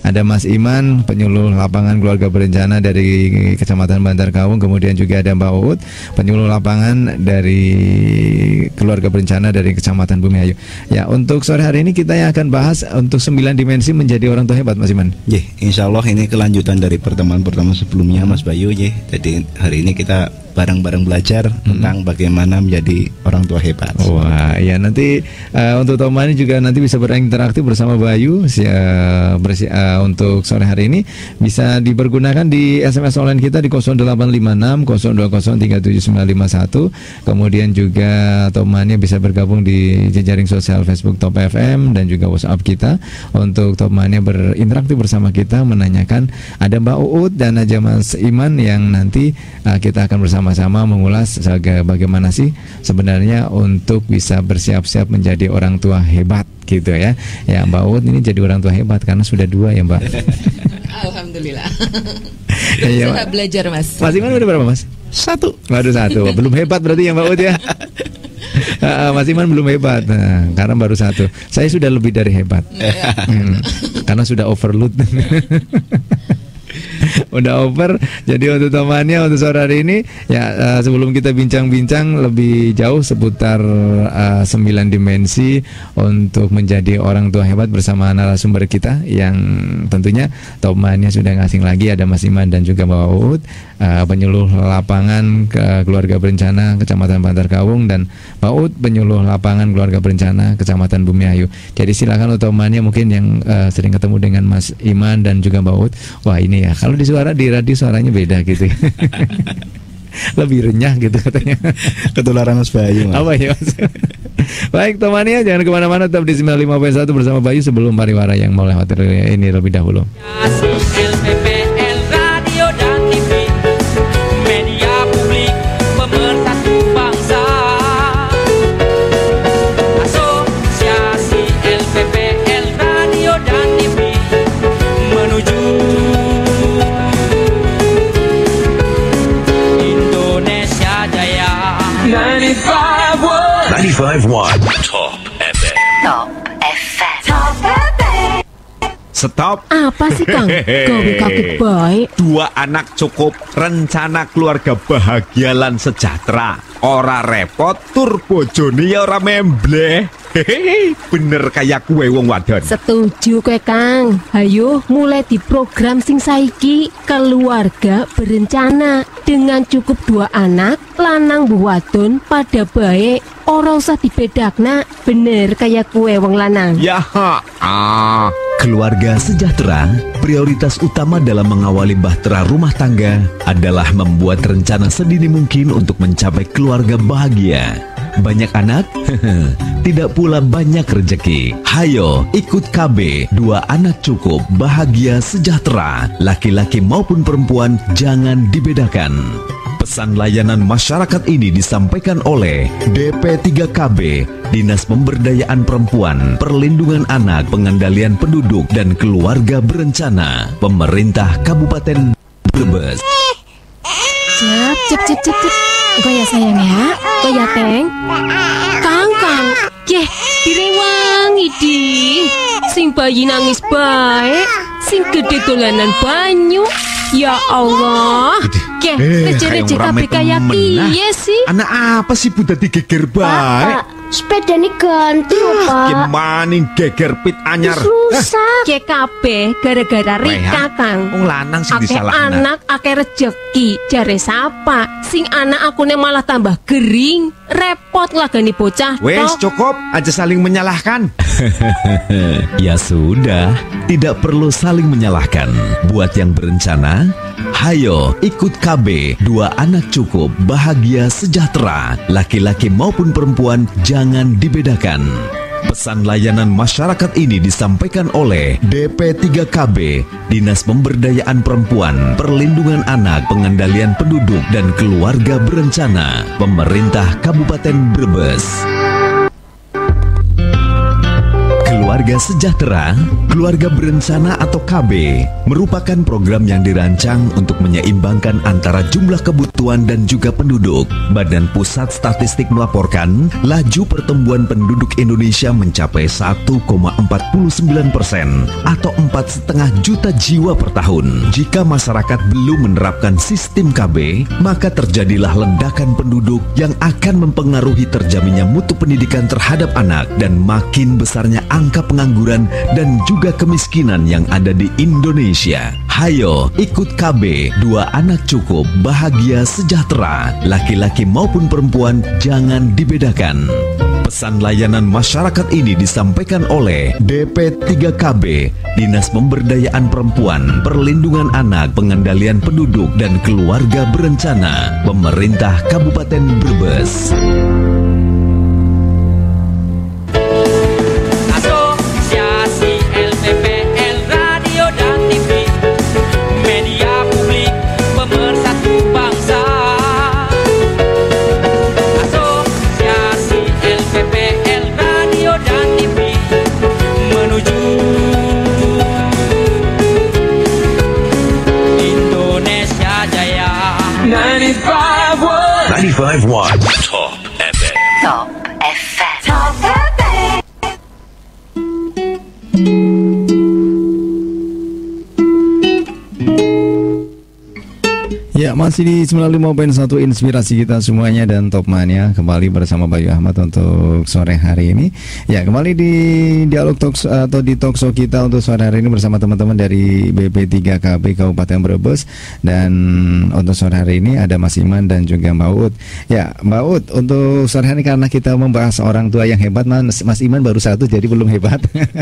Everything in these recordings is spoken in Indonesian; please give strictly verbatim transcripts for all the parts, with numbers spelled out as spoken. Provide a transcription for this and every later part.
ada Mas Iman, penyuluh lapangan keluarga berencana dari Kecamatan Bantar Kawung. Kemudian juga ada Mbak Uut, penyuluh lapangan dari keluarga berencana dari Kecamatan Bumiayu. Ya, untuk sore hari ini kita yang akan bahas untuk sembilan dimensi menjadi orang tua hebat, Mas Iman. Ye, insya Allah ini kelanjutan dari pertemuan-pertemuan sebelumnya, Mas Bayu. Ye, jadi hari ini kita bareng-bareng belajar hmm. tentang bagaimana menjadi orang tua hebat. Wah, ya nanti uh, untuk Tomani juga nanti bisa berinteraksi bersama Bayu uh, bersi- uh, untuk sore hari ini bisa dipergunakan di S M S online kita di nol delapan lima enam nol dua nol tiga tujuh sembilan lima satu. Kemudian juga Tomani bisa bergabung di jejaring sosial Facebook Top F M dan juga WhatsApp kita untuk Tomani berinteraksi bersama kita, menanyakan ada Mbak Uut dan aja Mas Iman yang nanti uh, kita akan bersama sama mengulas bagaimana sih sebenarnya untuk bisa bersiap-siap menjadi orang tua hebat gitu ya. Ya, Mbak Uut ini jadi orang tua hebat karena sudah dua ya, Mbak. Alhamdulillah. Ya, sudah belajar, Mas. Mas Iman udah berapa, Mas? Satu. Baru satu. Belum hebat berarti ya, Mbak Uut ya. Mas Iman belum hebat, nah, karena baru satu. Saya sudah lebih dari hebat, hmm, karena sudah overload. Udah over. Jadi untuk temannya untuk sore hari ini ya, uh, sebelum kita bincang-bincang lebih jauh seputar uh, sembilan dimensi untuk menjadi orang tua hebat bersama narasumber kita yang tentunya temannya sudah ngasing lagi, ada Mas Iman dan juga Mbak Uut, uh, penyuluh lapangan ke keluarga berencana Kecamatan Bantar Kawung, dan Mbak Uut penyuluh lapangan keluarga berencana Kecamatan Bumiayu. Jadi silakan untuk temannya mungkin yang uh, sering ketemu dengan Mas Iman dan juga Mbak Uut. Wah, ini ya, kalau di suara di radio suaranya beda gitu. Lebih renyah gitu katanya. Ketularan Mas Bayu, Mas. Apa ya, Mas? Baik temannya, jangan kemana-mana, tetap di sembilan puluh lima koma satu bersama Bayu sebelum pariwara yang mau lewat ini lebih dahulu. sembilan puluh lima Top F M. Top F M. Top F M. Stop. Apa sih, Kang? Gawe kaki baik. Dua anak cukup, rencana keluarga bahagia lan sejahtera. Ora repot, tur bojone ya ora membleh. Hehehe, bener kayak kue wong wadon. Setuju kowe, Kang. Hayo mulai di program sing saiki, keluarga berencana. Dengan cukup dua anak, lanang bu wadon pada baik. Ora usah dibedakna, bener kayak kue wong lanang. Ya, ah. Keluarga sejahtera, prioritas utama dalam mengawali bahtera rumah tangga adalah membuat rencana sedini mungkin untuk mencapai keluarga bahagia. Banyak anak? Tidak pula banyak rezeki. Hayo, ikut K B, dua anak cukup, bahagia sejahtera. Laki-laki maupun perempuan, jangan dibedakan. Pesan layanan masyarakat ini disampaikan oleh D P tiga K B, Dinas Pemberdayaan Perempuan, Perlindungan Anak, Pengendalian Penduduk dan Keluarga Berencana, Pemerintah Kabupaten Brebes. Cep, cep, cep, cep, cep. Kok ya sayang ya, kok ya Teng. Kang, Kang, yeh, direwangi di. Sing bayi nangis baik, sing gede dolanan banyu. Ya Allah, ke receh-receh kabeh kaya piye sih? Anak apa sih budak digeger baik? Sepeda ini ganti lho, Pak. Gimana geger pit anyar? Rusak. Ke kabeh gara-gara Rika, Kang. Wong lanang sing Ake disalahna. anak, ake rezeki. Jare sapa? Sing anak akune malah tambah gering. Repot lah gani bocah. Wes tok. cukup, aja saling menyalahkan. Ya sudah, tidak perlu saling menyalahkan. Buat yang berencana, hayo ikut K B, dua anak cukup, bahagia sejahtera. Laki-laki maupun perempuan, jangan dibedakan. Pesan layanan masyarakat ini disampaikan oleh D P tiga K B, Dinas Pemberdayaan Perempuan, Perlindungan Anak, Pengendalian Penduduk dan Keluarga Berencana, Pemerintah Kabupaten Brebes. Keluarga Keluarga Sejahtera, Keluarga Berencana atau K B merupakan program yang dirancang untuk menyeimbangkan antara jumlah kebutuhan dan juga penduduk. Badan Pusat Statistik melaporkan laju pertumbuhan penduduk Indonesia mencapai satu koma empat sembilan persen atau empat koma lima juta jiwa per tahun. Jika masyarakat belum menerapkan sistem K B, maka terjadilah ledakan penduduk yang akan mempengaruhi terjaminnya mutu pendidikan terhadap anak dan makin besarnya angka pengangguran dan juga kemiskinan yang ada di Indonesia. Hayo, ikut K B, dua anak cukup, bahagia sejahtera. Laki-laki maupun perempuan jangan dibedakan. Pesan layanan masyarakat ini disampaikan oleh D P tiga K B, Dinas Pemberdayaan Perempuan, Perlindungan Anak, Pengendalian Penduduk dan Keluarga Berencana, Pemerintah Kabupaten Brebes. ninety-five point one Top F M. Top F M. Top F M. Ya, masih di sembilan puluh lima koma satu inspirasi kita semuanya dan Top Mania kembali bersama Bayu Ahmad untuk sore hari ini. Ya, kembali di dialog talk atau di talk show kita untuk sore hari ini bersama teman-teman dari B P tiga K B Kabupaten Brebes. Dan untuk sore hari ini ada Mas Iman dan juga Mbak Ut. Ya, Mbak Ut, untuk sore hari ini karena kita membahas orang tua yang hebat, Mas, Mas Iman baru satu jadi belum hebat.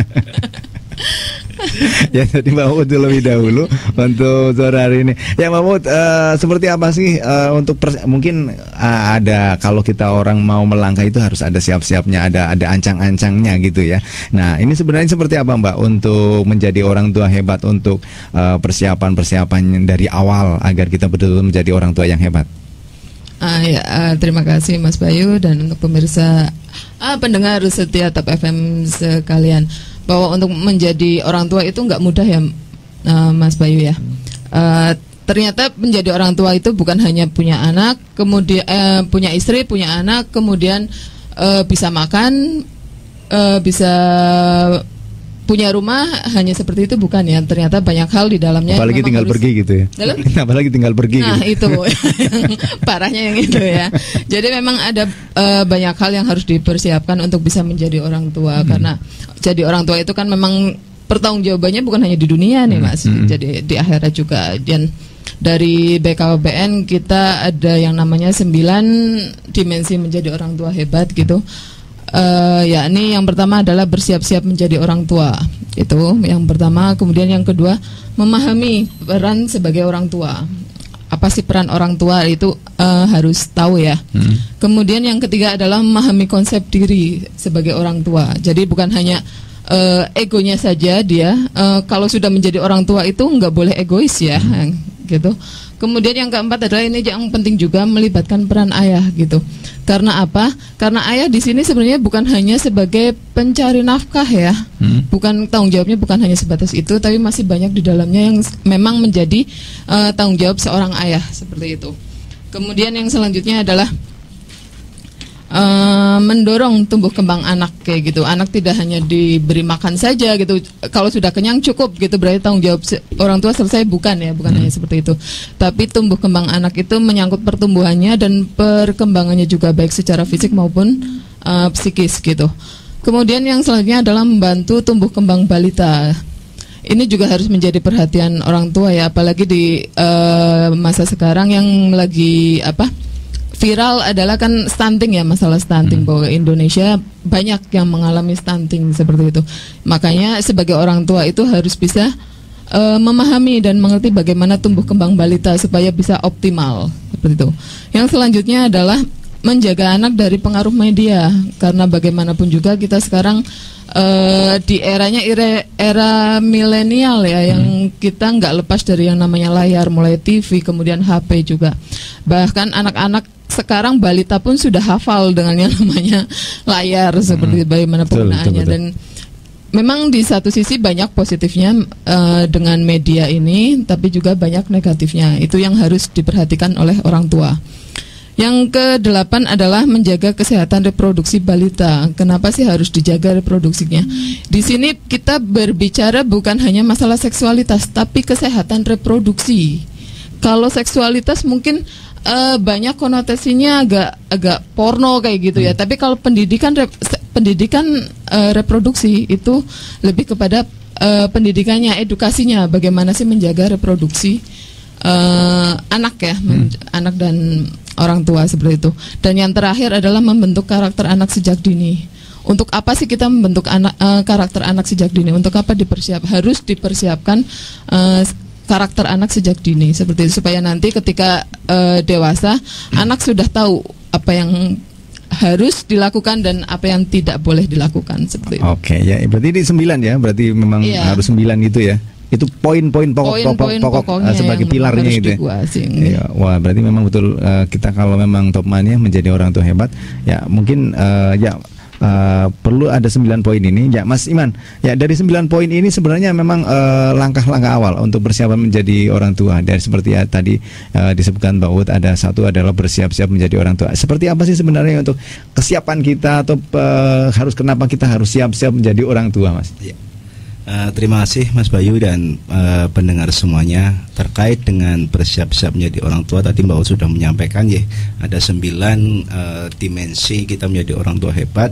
Ya, jadi Mbak Ut lebih dahulu untuk sore hari ini. Ya, Mbak Ut, uh, seperti apa sih uh, untuk pers- mungkin uh, ada kalau kita orang mau melangkah itu harus ada siap-siapnya, ada ada ancang-ancangnya gitu ya. Nah, ini sebenarnya seperti apa Mbak untuk menjadi orang tua hebat, untuk uh, persiapan-persiapan dari awal agar kita betul-betul menjadi orang tua yang hebat? Uh, ya, uh, terima kasih Mas Bayu dan untuk pemirsa uh, pendengar setia Top F M sekalian, bahwa untuk menjadi orang tua itu nggak mudah ya, uh, Mas Bayu ya. Uh, ternyata menjadi orang tua itu bukan hanya punya anak, kemudian uh, punya istri, punya anak, kemudian uh, bisa makan, uh, bisa punya rumah, hanya seperti itu bukan ya. Ternyata banyak hal di dalamnya. Apalagi tinggal harus pergi gitu ya. Dalam? Apalagi tinggal pergi. Nah gitu. itu yang parahnya yang itu ya. Jadi memang ada uh, banyak hal yang harus dipersiapkan untuk bisa menjadi orang tua. Hmm. Karena jadi orang tua itu kan memang pertanggungjawabannya bukan hanya di dunia nih Mas. Hmm. Jadi di akhirat juga. Dan dari B K B N kita ada yang namanya sembilan dimensi menjadi orang tua hebat gitu. Uh, ya, ini yang pertama adalah bersiap-siap menjadi orang tua. Itu yang pertama. Kemudian yang kedua, memahami peran sebagai orang tua. Apa sih peran orang tua itu uh, harus tahu ya. Hmm. Kemudian yang ketiga adalah memahami konsep diri sebagai orang tua. Jadi bukan hanya uh, egonya saja dia. Uh, kalau sudah menjadi orang tua itu nggak boleh egois ya, hmm. gitu. Kemudian yang keempat adalah ini yang penting juga melibatkan peran ayah gitu. Karena apa? Karena ayah di sini sebenarnya bukan hanya sebagai pencari nafkah ya, hmm. bukan tanggung jawabnya bukan hanya sebatas itu, tapi masih banyak di dalamnya yang memang menjadi uh, tanggung jawab seorang ayah seperti itu. Kemudian yang selanjutnya adalah Uh, mendorong tumbuh kembang anak kayak gitu. Anak tidak hanya diberi makan saja gitu. Kalau sudah kenyang cukup gitu, berarti tanggung jawab orang tua selesai, bukan ya, bukan hmm. hanya seperti itu. Tapi tumbuh kembang anak itu menyangkut pertumbuhannya dan perkembangannya juga baik secara fisik maupun uh, psikis gitu. Kemudian yang selanjutnya adalah membantu tumbuh kembang balita. Ini juga harus menjadi perhatian orang tua ya, apalagi di uh, masa sekarang yang lagi apa? viral adalah kan stunting ya, masalah stunting, hmm. bahwa Indonesia banyak yang mengalami stunting seperti itu. Makanya sebagai orang tua itu harus bisa uh, memahami dan mengerti bagaimana tumbuh kembang balita supaya bisa optimal seperti itu. Yang selanjutnya adalah menjaga anak dari pengaruh media, karena bagaimanapun juga kita sekarang uh, di eranya era, era milenial ya, yang kita nggak lepas dari yang namanya layar, mulai T V kemudian H P juga. Bahkan anak-anak sekarang balita pun sudah hafal dengan yang namanya layar seperti hmm. bagaimana penggunaannya. Dan memang di satu sisi banyak positifnya uh, dengan media ini, tapi juga banyak negatifnya. Itu yang harus diperhatikan oleh orang tua. Yang kedelapan adalah menjaga kesehatan reproduksi balita. Kenapa sih harus dijaga reproduksinya? Di sini kita berbicara bukan hanya masalah seksualitas, tapi kesehatan reproduksi. Kalau seksualitas mungkin uh, banyak konotasinya agak agak porno kayak gitu ya. Hmm. Tapi kalau pendidikan rep, pendidikan uh, reproduksi itu lebih kepada uh, pendidikannya, edukasinya, bagaimana sih menjaga reproduksi uh, anak ya, hmm. anak dan orang tua seperti itu. Dan yang terakhir adalah membentuk karakter anak sejak dini. Untuk apa sih kita membentuk anak uh, karakter anak sejak dini? Untuk apa dipersiap? Harus dipersiapkan uh, karakter anak sejak dini seperti itu, supaya nanti ketika uh, dewasa hmm. anak sudah tahu apa yang harus dilakukan dan apa yang tidak boleh dilakukan seperti itu. Oke, ya berarti ini sembilan ya, berarti memang iya. harus sembilan gitu ya. Itu poin-poin pokok pokok, poin pokok uh, sebagai pilarnya itu. Ya. Ya, wah, berarti memang betul uh, kita kalau memang top mania menjadi orang tua hebat, ya mungkin uh, ya Uh, perlu ada sembilan poin ini ya Mas Iman. Ya dari sembilan poin ini sebenarnya memang uh, langkah-langkah awal untuk persiapan menjadi orang tua. Dan seperti ya, tadi uh, disebutkan bahwa ada satu adalah bersiap-siap menjadi orang tua. Seperti apa sih sebenarnya untuk kesiapan kita atau uh, harus kenapa kita harus siap-siap menjadi orang tua, Mas? Ya. Uh, terima kasih Mas Bayu dan uh, pendengar semuanya. Terkait dengan bersiap-siap menjadi orang tua, tadi Mbak Ut sudah menyampaikan ya, ada sembilan uh, dimensi kita menjadi orang tua hebat.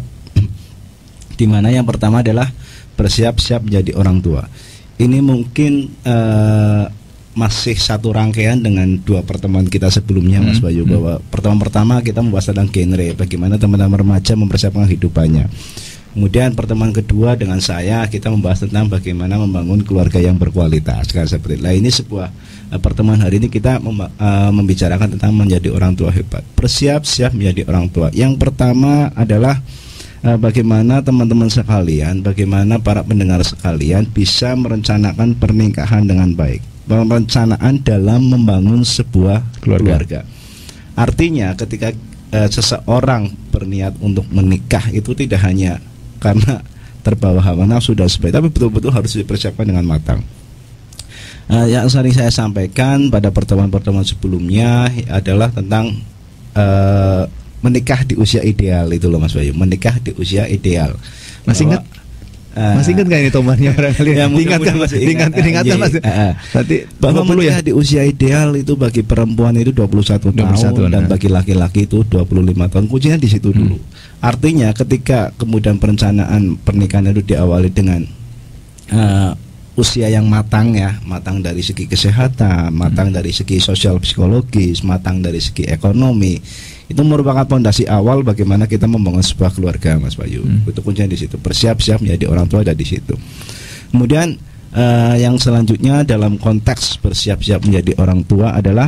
Di mana yang pertama adalah bersiap-siap menjadi orang tua. Ini mungkin uh, masih satu rangkaian dengan dua pertemuan kita sebelumnya, hmm. Mas Bayu, bahwa pertemuan pertama kita membahas tentang genre, bagaimana teman-teman remaja mempersiapkan hidupannya. Kemudian pertemuan kedua dengan saya, kita membahas tentang bagaimana membangun keluarga yang berkualitas. Seperti itu. Nah, ini sebuah uh, pertemuan hari ini kita mem- uh, membicarakan tentang menjadi orang tua hebat. Bersiap-siap menjadi orang tua. Yang pertama adalah uh, bagaimana teman-teman sekalian, bagaimana para pendengar sekalian bisa merencanakan pernikahan dengan baik. Perencanaan dalam membangun sebuah keluarga. keluarga. Artinya ketika uh, seseorang berniat untuk menikah itu tidak hanya karena terbawa hawa nafsu dan sebagainya, tapi betul-betul harus dipersiapkan dengan matang. Uh, yang sering saya sampaikan pada pertemuan-pertemuan sebelumnya adalah tentang uh, menikah di usia ideal itu loh Mas Bayu, menikah di usia ideal. Masih ingat? Uh, masih ingat nggak ini tomarnya barangkali? Ya, diingatkan Mas, diingatkan, diingatkan Mas. Berarti bahwa menikah ya? Di usia ideal itu bagi perempuan itu dua puluh satu tahun dan bagi laki-laki itu dua puluh lima tahun. Kuncinya di situ dulu. Hmm. Artinya ketika kemudian perencanaan pernikahan itu diawali dengan uh, usia yang matang ya, matang dari segi kesehatan, matang hmm. dari segi sosial psikologis, matang dari segi ekonomi, itu merupakan fondasi awal bagaimana kita membangun sebuah keluarga, Mas Bayu. Hmm. Itu kuncinya di situ. Bersiap-siap menjadi orang tua ada di situ. Kemudian uh, yang selanjutnya dalam konteks bersiap-siap menjadi orang tua adalah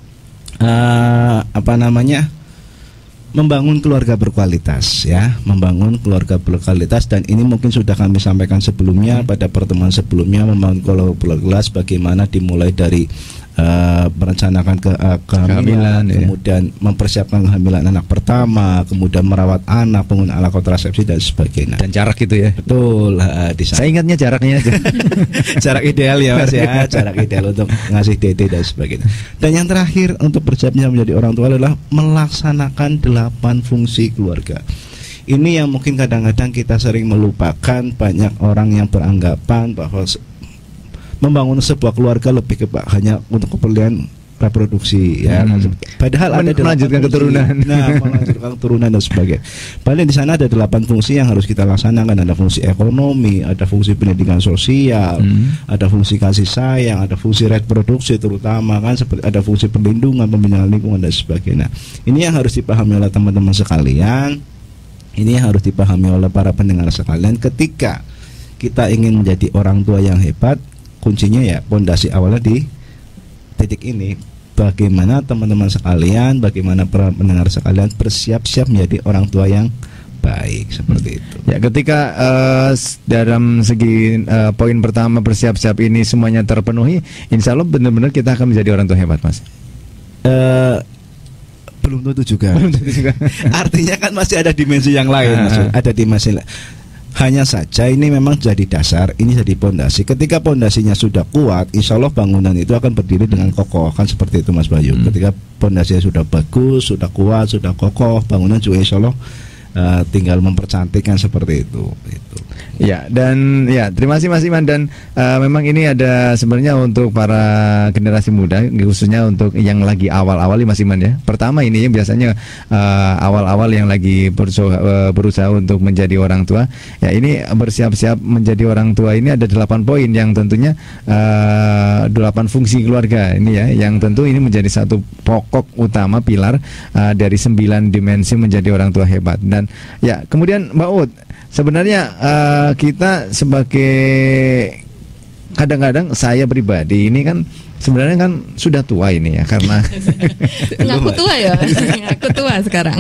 uh, apa namanya? membangun keluarga berkualitas ya, membangun keluarga berkualitas. Dan ini mungkin sudah kami sampaikan sebelumnya pada pertemuan sebelumnya, membangun keluarga berkualitas bagaimana dimulai dari uh, merencanakan ke, uh, kehamilan, ya. Kemudian mempersiapkan kehamilan anak pertama, kemudian merawat anak, penggunaan alat kontrasepsi dan sebagainya. Dan jarak itu ya. Betul. Uh, Saya ingatnya jaraknya aja. Jarak ideal ya Mas ya, jarak ideal untuk ngasih D D dan sebagainya. Dan yang terakhir untuk bersiapnya menjadi orang tua adalah melaksanakan delapan fungsi keluarga. Ini yang mungkin kadang-kadang kita sering melupakan. Banyak orang yang beranggapan bahwa membangun sebuah keluarga lebih ke hanya untuk keperluan reproduksi ya. Hmm. Padahal ada melanjutkan keturunan. Nah, melanjutkan keturunan dan sebagainya. Padahal di sana ada delapan fungsi yang harus kita laksanakan. Ada fungsi ekonomi, ada fungsi pendidikan sosial, hmm. ada fungsi kasih sayang, ada fungsi reproduksi terutama kan, seperti ada fungsi perlindungan, pembinaan lingkungan dan sebagainya. Ini yang harus dipahami oleh teman-teman sekalian. Ini yang harus dipahami oleh para pendengar sekalian ketika kita ingin menjadi orang tua yang hebat. Kuncinya ya pondasi awalnya di titik ini. Bagaimana teman-teman sekalian, bagaimana para pendengar sekalian bersiap-siap menjadi orang tua yang baik seperti itu. Ya, ketika uh, dalam segi uh, poin pertama bersiap-siap ini semuanya terpenuhi, insya Allah benar-benar kita akan menjadi orang tua hebat, Mas. Uh, belum tentu juga. Belum tentu juga. Artinya kan masih ada dimensi yang lain, Mas. Ada dimensi lain. Hanya saja ini memang jadi dasar, ini jadi pondasi. Ketika pondasinya sudah kuat, insya Allah bangunan itu akan berdiri dengan kokoh. Kan seperti itu Mas Bayu. Hmm. Ketika pondasinya sudah bagus, sudah kuat, sudah kokoh, bangunan juga insya Allah uh, tinggal mempercantikkan seperti itu. Itu. Ya, dan ya terima kasih Mas Iman, dan uh, memang ini ada sebenarnya untuk para generasi muda, khususnya untuk yang lagi awal-awal Mas Iman ya. Pertama ini biasanya uh, awal-awal yang lagi berusaha, uh, berusaha untuk menjadi orang tua. Ya, ini bersiap-siap menjadi orang tua ini ada delapan poin yang tentunya uh, delapan fungsi keluarga ini ya, yang tentu ini menjadi satu pokok utama pilar uh, dari sembilan dimensi menjadi orang tua hebat. Dan ya, kemudian Mbak Ut, sebenarnya uh, kita sebagai, kadang-kadang saya pribadi ini kan sebenarnya kan sudah tua ini ya, karena ngaku tua ya, ngaku tua sekarang.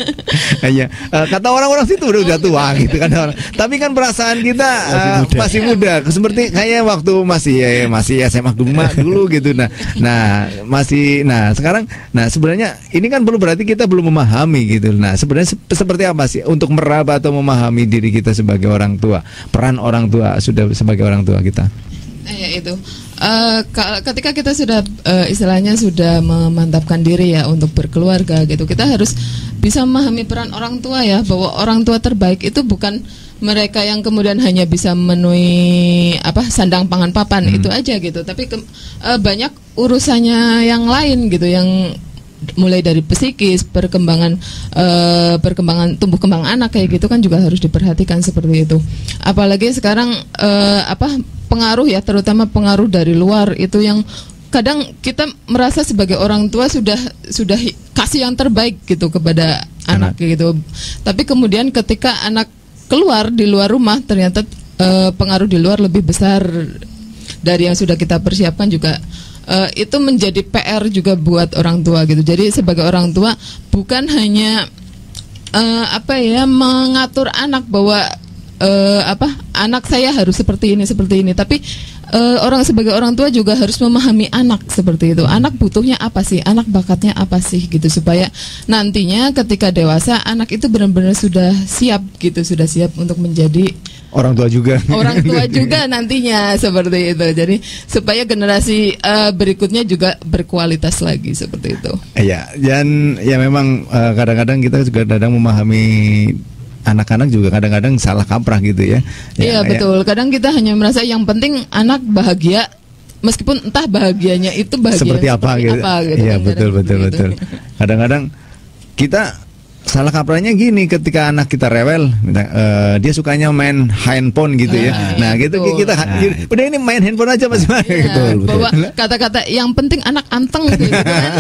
Iya, uh, kata orang-orang situ udah, udah tua gitu kan orang. Tapi kan perasaan kita uh, masih muda, seperti kayak waktu masih ya, masih S M A Guma dulu gitu. Nah, nah masih, nah sekarang, nah sebenarnya ini kan belum berarti kita belum memahami gitu. Nah sebenarnya se- seperti apa sih untuk meraba atau memahami diri kita sebagai orang tua, peran orang tua sudah sebagai orang tua kita? Ya itu. Uh, ketika kita sudah uh, istilahnya sudah memantapkan diri ya untuk berkeluarga gitu, kita harus bisa memahami peran orang tua ya, bahwa orang tua terbaik itu bukan mereka yang kemudian hanya bisa memenuhi apa sandang pangan papan hmm. itu aja gitu, tapi ke, uh, banyak urusannya yang lain gitu, yang mulai dari psikis, perkembangan uh, perkembangan tumbuh kembang anak kayak gitu kan juga harus diperhatikan seperti itu. Apalagi sekarang uh, apa pengaruh ya, terutama pengaruh dari luar itu yang kadang kita merasa sebagai orang tua sudah sudah kasih yang terbaik gitu kepada anak, anak gitu. Tapi kemudian ketika anak keluar di luar rumah, ternyata uh, pengaruh di luar lebih besar dari yang sudah kita persiapkan juga. Uh, itu menjadi P R juga buat orang tua gitu. Jadi sebagai orang tua bukan hanya uh, apa ya mengatur anak bahwa uh, apa anak saya harus seperti ini seperti ini, tapi uh, orang sebagai orang tua juga harus memahami anak seperti itu. Anak butuhnya apa sih? Anak bakatnya apa sih gitu, supaya nantinya ketika dewasa anak itu benar-benar sudah siap gitu, sudah siap untuk menjadi orang tua juga. Orang tua juga nantinya seperti itu. Jadi supaya generasi uh, berikutnya juga berkualitas lagi seperti itu. Iya, dan ya memang uh, kadang-kadang kita juga kadang memahami anak-anak juga kadang-kadang salah kaprah gitu ya. Iya ya, betul. Kadang kita hanya merasa yang penting anak bahagia, meskipun entah bahagianya itu bahagia seperti apa seperti gitu. Apa, gitu iya kan, betul betul gitu. betul. Kadang-kadang kita salah kaprahnya gini, ketika anak kita rewel, uh, dia sukanya main handphone gitu ya. Nah, nah gitu betul. kita nah, udah ini main handphone aja Mas. Nah, gitu. Bahwa kata-kata yang penting anak anteng gitu kan.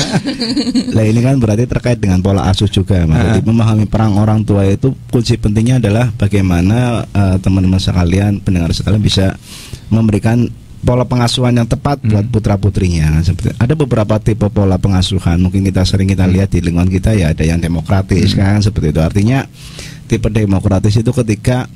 Lah ini kan berarti terkait dengan pola asuh juga, Mas. Jadi memahami peran orang tua itu kunci pentingnya adalah bagaimana uh, teman-teman sekalian, pendengar sekalian bisa memberikan pola pengasuhan yang tepat hmm. buat putra-putrinya. Seperti ada beberapa tipe pola pengasuhan, mungkin kita sering kita lihat di lingkungan kita ya, ada yang demokratis hmm. kan seperti itu. Artinya tipe demokratis itu ketika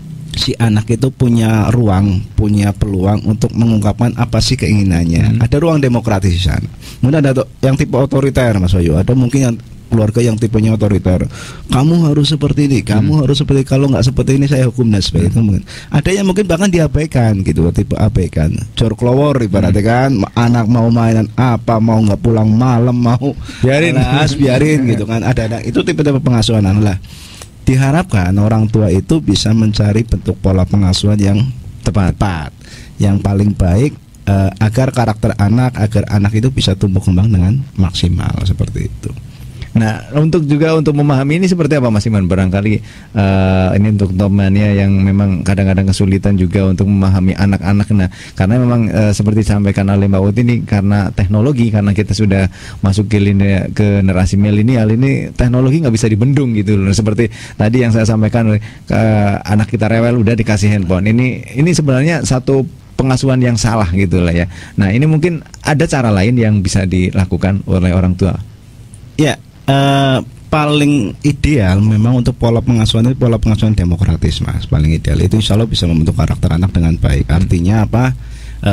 si anak itu punya ruang, punya peluang untuk mengungkapkan apa sih keinginannya. Hmm. Ada ruang demokratis di sana. Kemudian ada yang tipe otoriter Mas Bayu, ada mungkin yang keluarga yang tipenya otoriter. Kamu harus seperti ini, kamu hmm. harus seperti, kalau nggak seperti ini saya hukum dan sebagainya. Hmm. Mungkin ada yang mungkin bahkan diabaikan gitu, tipe abaikan, jor kelowor ibaratnya kan, anak mau mainan apa, mau nggak pulang malam, mau biarin, alas, biarin gitu kan. Ada ada itu tipe-tipe pengasuhan lah. Diharapkan orang tua itu bisa mencari bentuk pola pengasuhan yang tepat, tepat yang paling baik uh, agar karakter anak, agar anak itu bisa tumbuh kembang dengan maksimal seperti itu. Nah, untuk juga untuk memahami ini seperti apa Mas Iman? Barangkali uh, ini untuk temannya yang memang kadang-kadang kesulitan juga untuk memahami anak-anak. Nah, karena memang uh, seperti disampaikan oleh Mbak Ut ini, karena teknologi, karena kita sudah masuk ke, line, ke generasi milenial ini, teknologi nggak bisa dibendung gitu loh. Seperti tadi yang saya sampaikan, uh, anak kita rewel udah dikasih handphone. Ini ini sebenarnya satu pengasuhan yang salah gitu lah ya. Nah, ini mungkin ada cara lain yang bisa dilakukan oleh orang tua. Ya. Uh, paling ideal memang untuk pola pengasuhan itu pola pengasuhan demokratis Mas. Paling ideal itu insya Allah bisa membentuk karakter anak dengan baik. Artinya apa? Uh,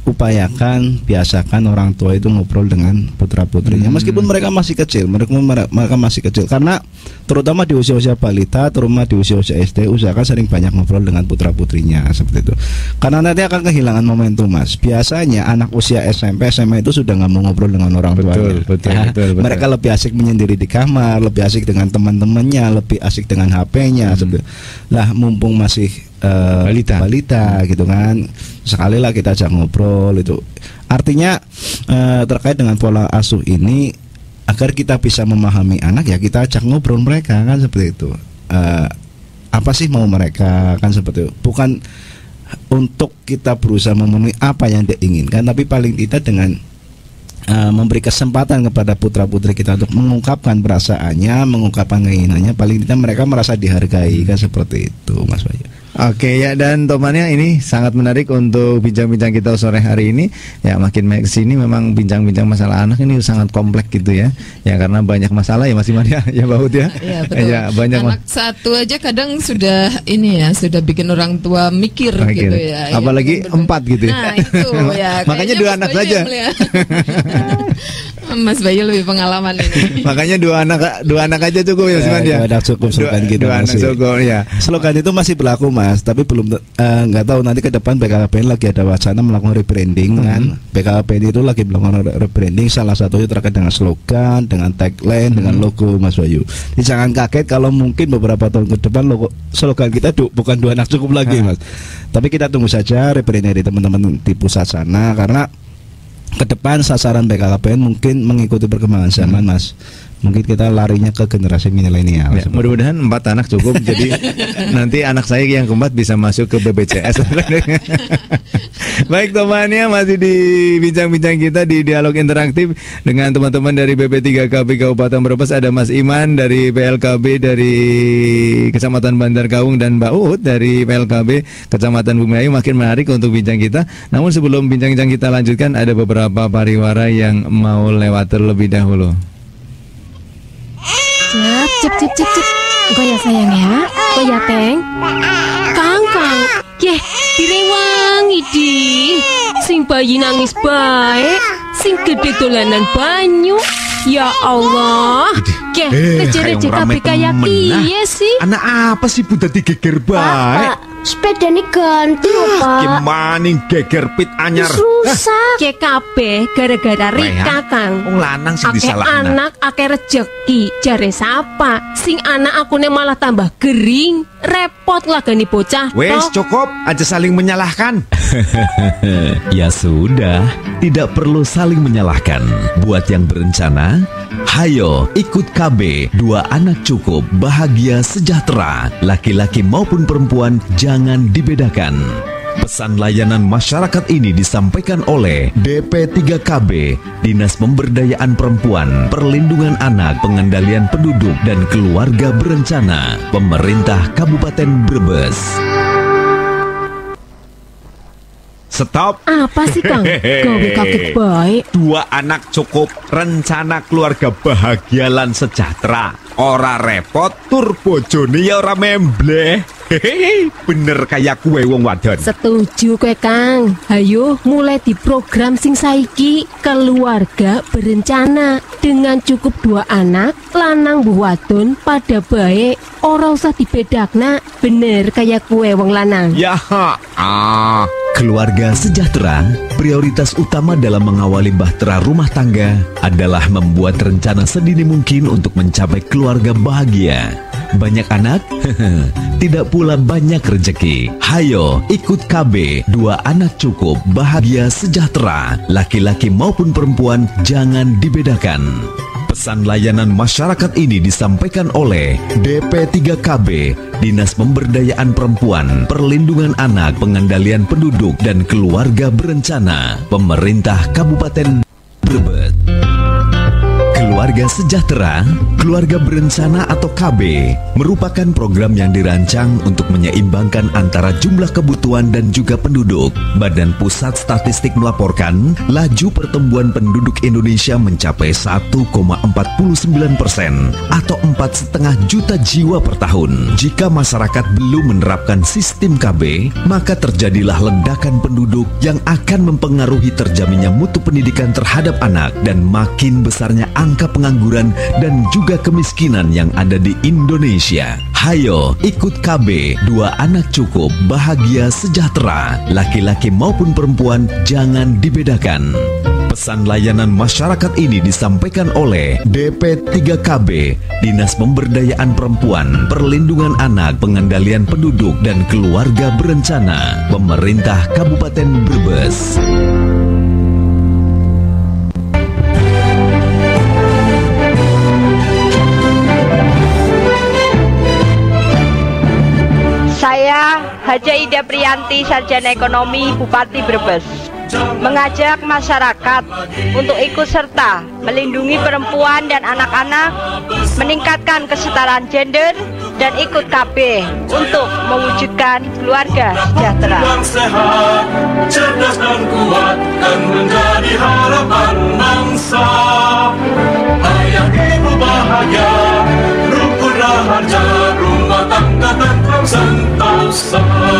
upayakan biasakan orang tua itu ngobrol dengan putra putrinya hmm. meskipun mereka masih kecil, mereka mereka masih kecil karena terutama di usia-usia balita, terutama di usia-usia S D, usahakan sering banyak ngobrol dengan putra putrinya seperti itu. Karena nanti akan kehilangan momentum, Mas. Biasanya anak usia S M P, S M A itu sudah nggak mau ngobrol dengan orang tuanya. Betul, betul, ya. betul, betul. Mereka lebih asik menyendiri di kamar, lebih asik dengan teman-temannya, lebih asik dengan H P-nya. Hmm. Lah mumpung masih uh, balita. balita gitu kan, sekali lah kita ajak ngobrol itu. Artinya uh, terkait dengan pola asuh ini, agar kita bisa memahami anak ya kita ajak ngobrol mereka kan seperti itu. Uh, apa sih mau mereka kan seperti itu. Bukan untuk kita berusaha memenuhi apa yang dia inginkan, tapi paling tidak dengan uh, memberi kesempatan kepada putra putri kita untuk mengungkapkan perasaannya, mengungkapkan keinginannya, paling tidak mereka merasa dihargai kan seperti itu, Mas Bayu. Oke ya, dan temannya ini sangat menarik untuk bincang-bincang kita sore hari ini. Ya makin banyak kesini memang bincang-bincang masalah anak ini sangat kompleks gitu ya. Ya karena banyak masalah ya Mas Iman ya, ya Baut ya. Iya betul. Ya, banyak anak satu aja kadang sudah ini ya, sudah bikin orang tua mikir, mikir. gitu ya. Apalagi ya, empat gitu ya. Nah itu ya. Makanya dua anak saja. Mas Bayu lebih pengalaman ini. Makanya dua anak dua anak aja cukup ya Mas Iman ya. Dua anak cukup slogan dua, gitu dua anak cukup ya. Slogan itu masih berlaku Mas, tapi belum nggak uh, tahu nanti ke depan B K K B N lagi ada wacana melakukan rebranding mm-hmm. kan. B K K B N itu lagi melakukan rebranding, salah satunya terkait dengan slogan, dengan tagline, mm-hmm. dengan logo Mas Bayu. Jadi jangan kaget kalau mungkin beberapa tahun ke depan logo slogan kita du, bukan dua anak cukup lagi Mas. Tapi kita tunggu saja rebranding dari teman-teman di pusat sana, karena ke depan sasaran B K K B N mungkin mengikuti perkembangan zaman hmm. Mas. Mungkin kita larinya ke generasi milenial. Ya, mudah-mudahan empat anak cukup. Jadi nanti anak saya yang keempat bisa masuk ke B B C S. Baik temannya, masih di bincang-bincang kita di dialog interaktif dengan teman-teman dari B P tiga K B Kabupaten Brebes. Ada Mas Iman dari P L K B dari Kecamatan Bandar Kaung dan Mbak Uut dari P L K B Kecamatan Bumiayu. Makin menarik untuk bincang kita. Namun sebelum bincang-bincang kita lanjutkan, ada beberapa pariwara yang mau lewat terlebih dahulu. Cep, cep, cep, cep, cep. Engko ya sayang ya, engko ya Teng. Kang, Kang. Yeh, direwangi di. Sing bayi nangis bae, sing gede dolanan banyu. Ya Allah. Yeh, reje-reje kabeh kaya piye sih? Anak apa sih budak digeger bae? Sepeda ini ganti lho Pak. Gimana geger pit anyar? Rusak. Cek kabeh gara-gara Rika Kang. Wong lanang sing disalahna. Ake anak ake rezeki jare sapa? Sing anak akune malah tambah gering. Repot lagani bocah. Wes cukup, aja saling menyalahkan. Ya sudah, tidak perlu saling menyalahkan. Buat yang berencana, hayo ikut K B. Dua anak cukup, bahagia sejahtera. Laki-laki maupun perempuan jangan dibedakan. Pesan layanan masyarakat ini disampaikan oleh D P tiga K B, Dinas Pemberdayaan Perempuan, Perlindungan Anak, Pengendalian Penduduk dan Keluarga Berencana, Pemerintah Kabupaten Brebes. Stop. Apa sih Kang? Gawe kaget baik. Dua anak cukup, rencana keluarga bahagia lan sejahtera. Ora repot, tur bojone ya ora membleh. Hehehe, bener kayak kue wong wadon. Setuju kue Kang. Hayo mulai di program sing saiki, keluarga berencana. Dengan cukup dua anak, lanang bu wadon pada baik. Ora usah dibedakna. Bener kayak kue wong lanang. Ya ah. Keluarga sejahtera, prioritas utama dalam mengawali bahtera rumah tangga adalah membuat rencana sedini mungkin untuk mencapai keluarga bahagia. Banyak anak? Tidak pula banyak rezeki. Hayo ikut K B. Dua anak cukup, bahagia sejahtera. Laki-laki maupun perempuan jangan dibedakan. Pesan layanan masyarakat ini disampaikan oleh D P tiga K B, Dinas Pemberdayaan Perempuan, Perlindungan Anak, Pengendalian Penduduk dan Keluarga Berencana, Pemerintah Kabupaten Brebes. Keluarga Keluarga Sejahtera, Keluarga Berencana atau K B merupakan program yang dirancang untuk menyeimbangkan antara jumlah kebutuhan dan juga penduduk. Badan Pusat Statistik melaporkan laju pertumbuhan penduduk Indonesia mencapai satu koma empat sembilan persen atau empat koma lima juta jiwa per tahun. Jika masyarakat belum menerapkan sistem K B, maka terjadilah ledakan penduduk yang akan mempengaruhi terjaminnya mutu pendidikan terhadap anak dan makin besarnya angka pengangguran dan juga kemiskinan yang ada di Indonesia. Hayo, ikut K B, dua anak cukup, bahagia sejahtera. Laki-laki maupun perempuan jangan dibedakan. Pesan layanan masyarakat ini disampaikan oleh D P tiga K B, Dinas Pemberdayaan Perempuan, Perlindungan Anak, Pengendalian Penduduk dan Keluarga Berencana, Pemerintah Kabupaten Brebes. Saya Haja Ida Priyanti, Sarjana Ekonomi, Bupati Brebes, mengajak masyarakat untuk ikut serta melindungi perempuan dan anak-anak, meningkatkan kesetaraan gender, dan ikut K B untuk mewujudkan keluarga sejahtera. Yang sehat, cerdas dan kuat kan menjadi harapan bangsa. Ayah ibu bahagia, rukun raharja, rumah tangga tentram sentosa.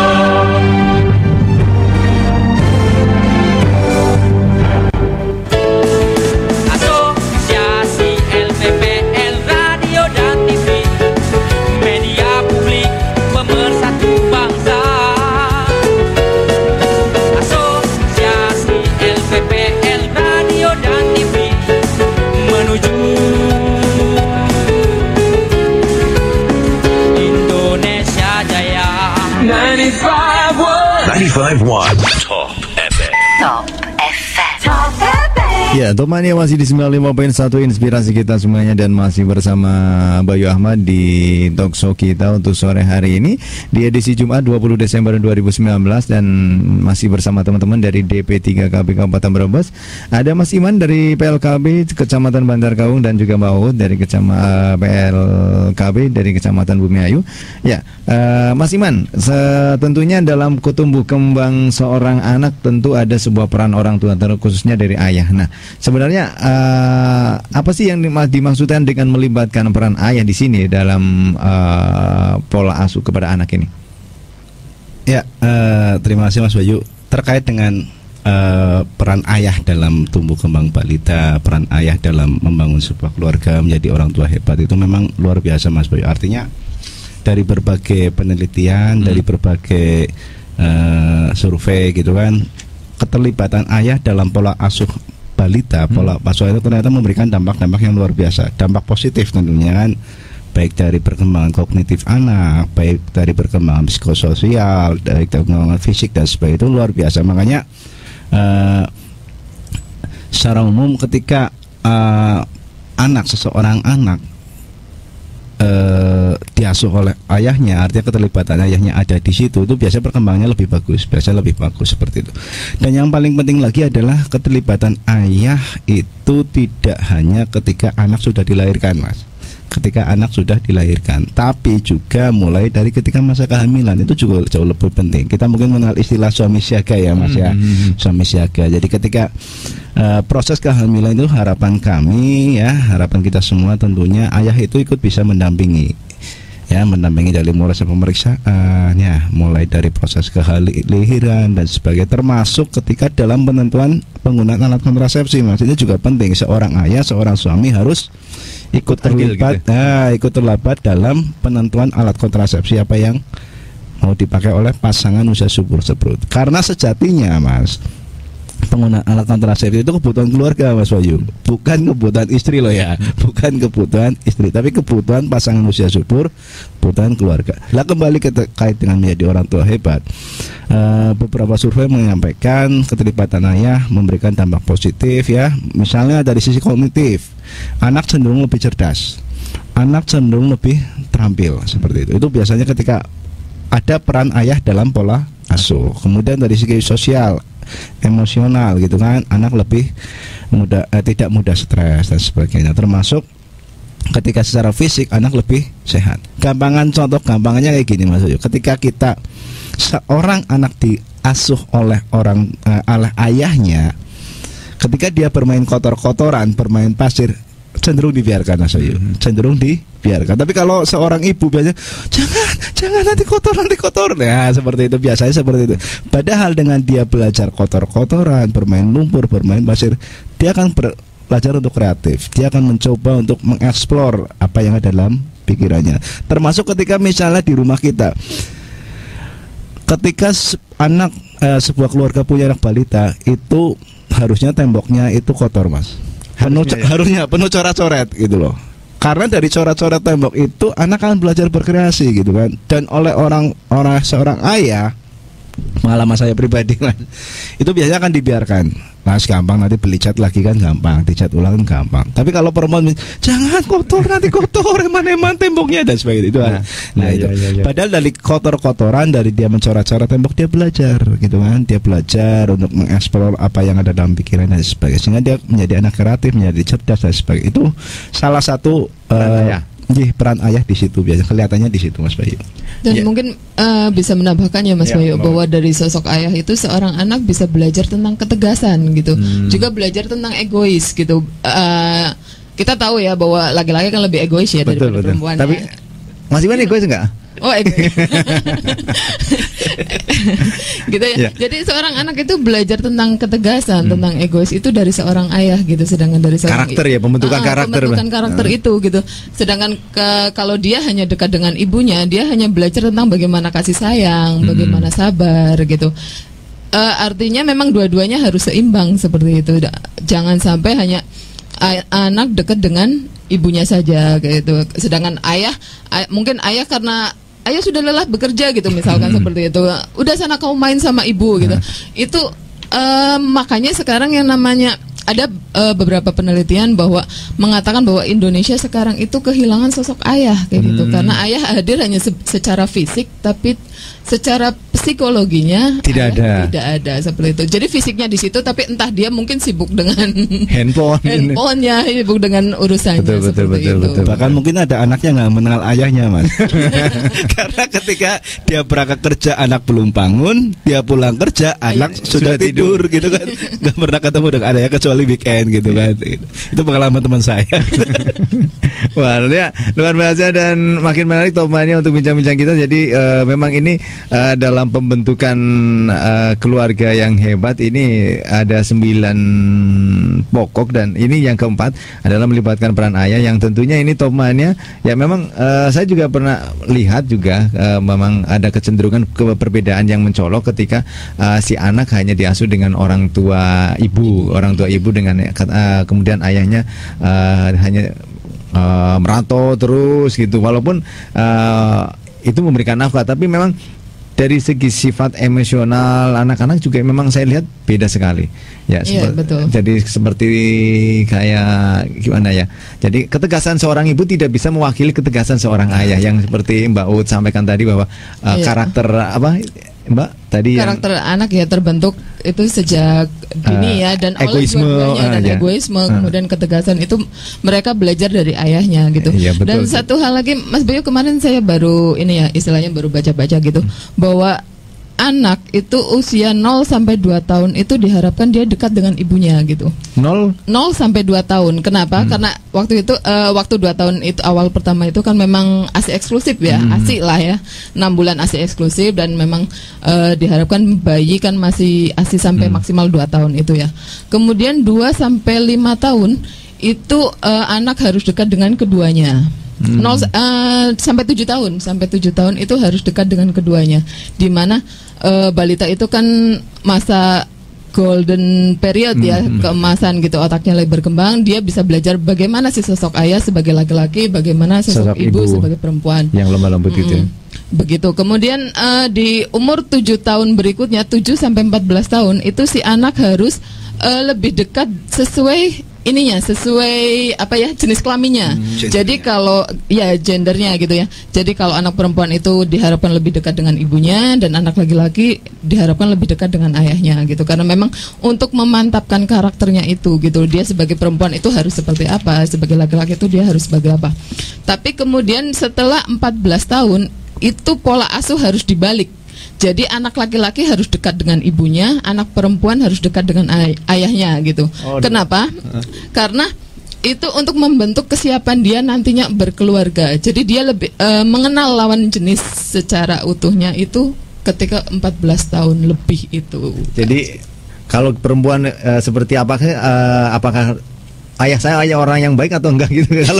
ninety-five point one Top F M. Top F M. Top F M. Ya, Tomania masih di sembilan puluh lima koma satu inspirasi kita semuanya dan masih bersama Bayu Ahmad di talk show kita untuk sore hari ini di edisi Jumat dua puluh Desember dua ribu sembilan belas dan masih bersama teman-teman dari D P tiga K B Kabupaten Brebes. Ada Mas Iman dari P L K B Kecamatan Bandar Kaung dan juga Mbak Uut dari Kecamatan P L K B dari Kecamatan Bumiayu. Ya, uh, Mas Iman, tentunya dalam tumbuh kembang seorang anak tentu ada sebuah peran orang tua, khususnya dari ayah. Nah, sebenarnya uh, apa sih yang dimaksudkan dengan melibatkan peran ayah di sini dalam uh, pola asuh kepada anak ini? Ya, uh, terima kasih Mas Bayu. Terkait dengan uh, peran ayah dalam tumbuh kembang balita, peran ayah dalam membangun sebuah keluarga menjadi orang tua hebat itu memang luar biasa Mas Bayu. Artinya dari berbagai penelitian, hmm. dari berbagai uh, survei gitu kan, keterlibatan ayah dalam pola asuh balita, pola asuh itu ternyata memberikan dampak-dampak yang luar biasa, dampak positif tentunya kan, baik dari perkembangan kognitif anak, baik dari perkembangan psikososial, dari perkembangan fisik dan sebagainya, itu luar biasa. Makanya uh, secara umum ketika uh, anak seseorang anak Uh, diasuh oleh ayahnya, artinya keterlibatan ayahnya ada di situ, itu biasanya perkembangannya lebih bagus, biasanya lebih bagus seperti itu. Dan yang paling penting lagi adalah keterlibatan ayah itu tidak hanya ketika anak sudah dilahirkan, Mas. Ketika anak sudah dilahirkan, tapi juga mulai dari ketika masa kehamilan, itu juga jauh lebih penting. Kita mungkin mengenal istilah suami siaga ya Mas ya, hmm. suami siaga. Jadi ketika uh, proses kehamilan itu harapan kami ya, harapan kita semua tentunya ayah itu ikut bisa mendampingi, ya mendampingi dari mulai pemeriksaan, ya mulai dari proses kelahiran dan sebagainya, termasuk ketika dalam penentuan penggunaan alat kontrasepsi, Mas. Itu juga penting. Seorang ayah, seorang suami harus ikut terlibat, gitu. nah, ikut terlibat dalam penentuan alat kontrasepsi apa yang mau dipakai oleh pasangan usia subur tersebut. Karena sejatinya, Mas, penggunaan alat kontrasepsi itu kebutuhan keluarga, Mas Bayu, bukan kebutuhan istri loh ya, bukan kebutuhan istri, tapi kebutuhan pasangan usia subur, kebutuhan keluarga. Lah kembali terkait dengan menjadi orang tua hebat, uh, beberapa survei menyampaikan keterlibatan ayah memberikan dampak positif ya. Misalnya dari sisi kognitif, anak cenderung lebih cerdas, anak cenderung lebih terampil seperti itu. Itu biasanya ketika ada peran ayah dalam pola asuh. Kemudian dari segi sosial, emosional gitu kan, anak lebih mudah eh, tidak mudah stres dan sebagainya. Termasuk ketika secara fisik anak lebih sehat. Gampangan contoh gampangannya kayak gini Mas Bayu. Ketika kita seorang anak diasuh oleh orang eh, oleh ayahnya, ketika dia bermain kotor-kotoran, bermain pasir, cenderung dibiarkan Mas Bayu, hmm. cenderung dibiarkan. Tapi kalau seorang ibu biasanya jangan, jangan nanti kotor, nanti kotor. Ya seperti itu, biasanya seperti itu. Padahal dengan dia belajar kotor-kotoran, bermain lumpur, bermain pasir, dia akan ber, belajar untuk kreatif. Dia akan mencoba untuk mengeksplor apa yang ada dalam pikirannya. Termasuk ketika misalnya di rumah kita, ketika anak eh, sebuah keluarga punya anak balita, itu harusnya temboknya itu kotor Mas. Penuh, harusnya, ya? harusnya penuh coret-coret gitu loh. Karena dari coret-coret tembok itu anak akan belajar berkreasi gitu kan. Dan oleh orang orang seorang ayah, pengalaman saya pribadi kan, itu biasanya akan dibiarkan. Mas gampang nanti beli cat lagi kan gampang, dicat ulang kan gampang. Tapi kalau perempuan jangan kotor nanti kotor, eman-eman temboknya dan sebagainya itu. Nah, nah itu. Ya, ya, ya. Padahal dari kotor-kotoran, dari dia mencoret-coret tembok, dia belajar gitu kan. Dia belajar untuk mengeksplor apa yang ada dalam pikiran dan sebagainya. Sehingga dia menjadi anak kreatif, menjadi cerdas dan sebagainya. Itu salah satu uh, ya. Jih, peran ayah di situ biasanya kelihatannya di situ Mas Bayu. Dan ya. mungkin uh, bisa menambahkan ya Mas ya, Bayu bahwa dari sosok ayah itu seorang anak bisa belajar tentang ketegasan gitu, hmm. juga belajar tentang egois gitu. Uh, kita tahu ya bahwa laki-laki kan lebih egois ya betul, daripada betul. perempuan. Tapi ya. Mas Iwan egois enggak? Oh egois. Gitu ya. Yeah. Jadi seorang anak itu belajar tentang ketegasan, hmm. tentang egois itu dari seorang ayah gitu. Sedangkan dari seorang karakter ya, pembentukan uh, karakter. Pembentukan karakter uh. itu gitu. Sedangkan ke, kalau dia hanya dekat dengan ibunya, dia hanya belajar tentang bagaimana kasih sayang, hmm. bagaimana sabar gitu. Uh, artinya memang dua-duanya harus seimbang seperti itu. Jangan sampai hanya ay- anak dekat dengan ibunya saja gitu. Sedangkan ayah, ay- mungkin ayah karena ayah sudah lelah bekerja gitu misalkan hmm. seperti itu. Udah sana kamu main sama ibu gitu. Hmm. Itu uh, makanya sekarang yang namanya ada uh, beberapa penelitian bahwa mengatakan bahwa Indonesia sekarang itu kehilangan sosok ayah kayak hmm. gitu. Karena ayah hadir hanya se- secara fisik tapi secara psikologinya tidak ada. Tidak ada seperti itu. Jadi fisiknya di situ tapi entah dia mungkin sibuk dengan handphone, handphonenya, sibuk dengan urusannya. Betul betul betul, itu. betul. Bahkan mungkin ada anaknya nggak mengenal ayahnya Mas. Karena ketika dia berangkat kerja anak belum bangun, dia pulang kerja anak Ayah, sudah, sudah tidur, tidur gitu kan. Nggak pernah ketemu dengan ayahnya kecuali weekend gitu kan. Itu pengalaman teman saya. Wah, ya luar biasa dan makin menarik topiknya untuk bincang-bincang kita. Jadi uh, memang ini uh, dalam pembentukan uh, keluarga yang hebat ini ada sembilan pokok dan ini yang keempat adalah melibatkan peran ayah yang tentunya ini topiknya ya memang uh, saya juga pernah lihat juga uh, memang ada kecenderungan ke perbedaan yang mencolok ketika uh, si anak hanya diasuh dengan orang tua ibu, orang tua ibu dengan uh, kemudian ayahnya uh, hanya uh, merantau terus gitu walaupun uh, itu memberikan nafkah tapi memang dari segi sifat emosional anak-anak juga memang saya lihat beda sekali ya. Iya, seper- betul. Jadi seperti kayak gimana ya? Jadi ketegasan seorang ibu tidak bisa mewakili ketegasan seorang ayah yang seperti Mbak Ut sampaikan tadi bahwa uh, iya. karakter apa Mbak tadi karakter yang, anak ya terbentuk itu sejak dini uh, ya dan egoisme, oleh dua-duanya uh, dan ya. egoisme uh. kemudian ketegasan itu mereka belajar dari ayahnya gitu. Ya, betul, dan betul. satu hal lagi Mas Bayu kemarin saya baru ini ya istilahnya baru baca-baca gitu hmm. bahwa anak itu usia nol sampai dua tahun itu diharapkan dia dekat dengan ibunya gitu. nol sampai dua tahun. Kenapa? Hmm. Karena waktu itu uh, waktu dua tahun itu awal pertama itu kan memang A S I eksklusif ya, hmm. A S I lah ya. enam bulan A S I eksklusif dan memang uh, diharapkan bayi kan masih A S I sampai hmm. maksimal dua tahun itu ya. Kemudian dua sampai lima tahun itu uh, anak harus dekat dengan keduanya. Hmm. nol uh, sampai tujuh tahun sampai tujuh tahun itu harus dekat dengan keduanya di mana uh, balita itu kan masa golden period ya hmm. keemasan gitu otaknya lagi berkembang dia bisa belajar bagaimana si sosok ayah sebagai laki-laki bagaimana sosok, sosok ibu, ibu sebagai perempuan yang lemah lembut gitu hmm. begitu kemudian uh, di umur tujuh tahun berikutnya tujuh sampai empat belas tahun itu si anak harus uh, lebih dekat sesuai ininya sesuai apa ya jenis kelaminnya. Hmm, Jadi kalau ya gendernya gitu ya. Jadi kalau anak perempuan itu diharapkan lebih dekat dengan ibunya dan anak laki-laki diharapkan lebih dekat dengan ayahnya gitu. Karena memang untuk memantapkan karakternya itu gitu. Dia sebagai perempuan itu harus seperti apa, sebagai laki-laki itu dia harus sebagai apa. Tapi kemudian setelah empat belas tahun itu pola asuh harus dibalik. Jadi anak laki-laki harus dekat dengan ibunya, anak perempuan harus dekat dengan ay- ayahnya gitu. Oh, Kenapa? Uh. Karena itu untuk membentuk kesiapan dia nantinya berkeluarga. Jadi dia lebih uh, mengenal lawan jenis secara utuhnya itu ketika empat belas tahun lebih itu. Jadi kalau perempuan uh, seperti apakah uh, apakah ayah saya ayah orang yang baik atau enggak gitu? Kalau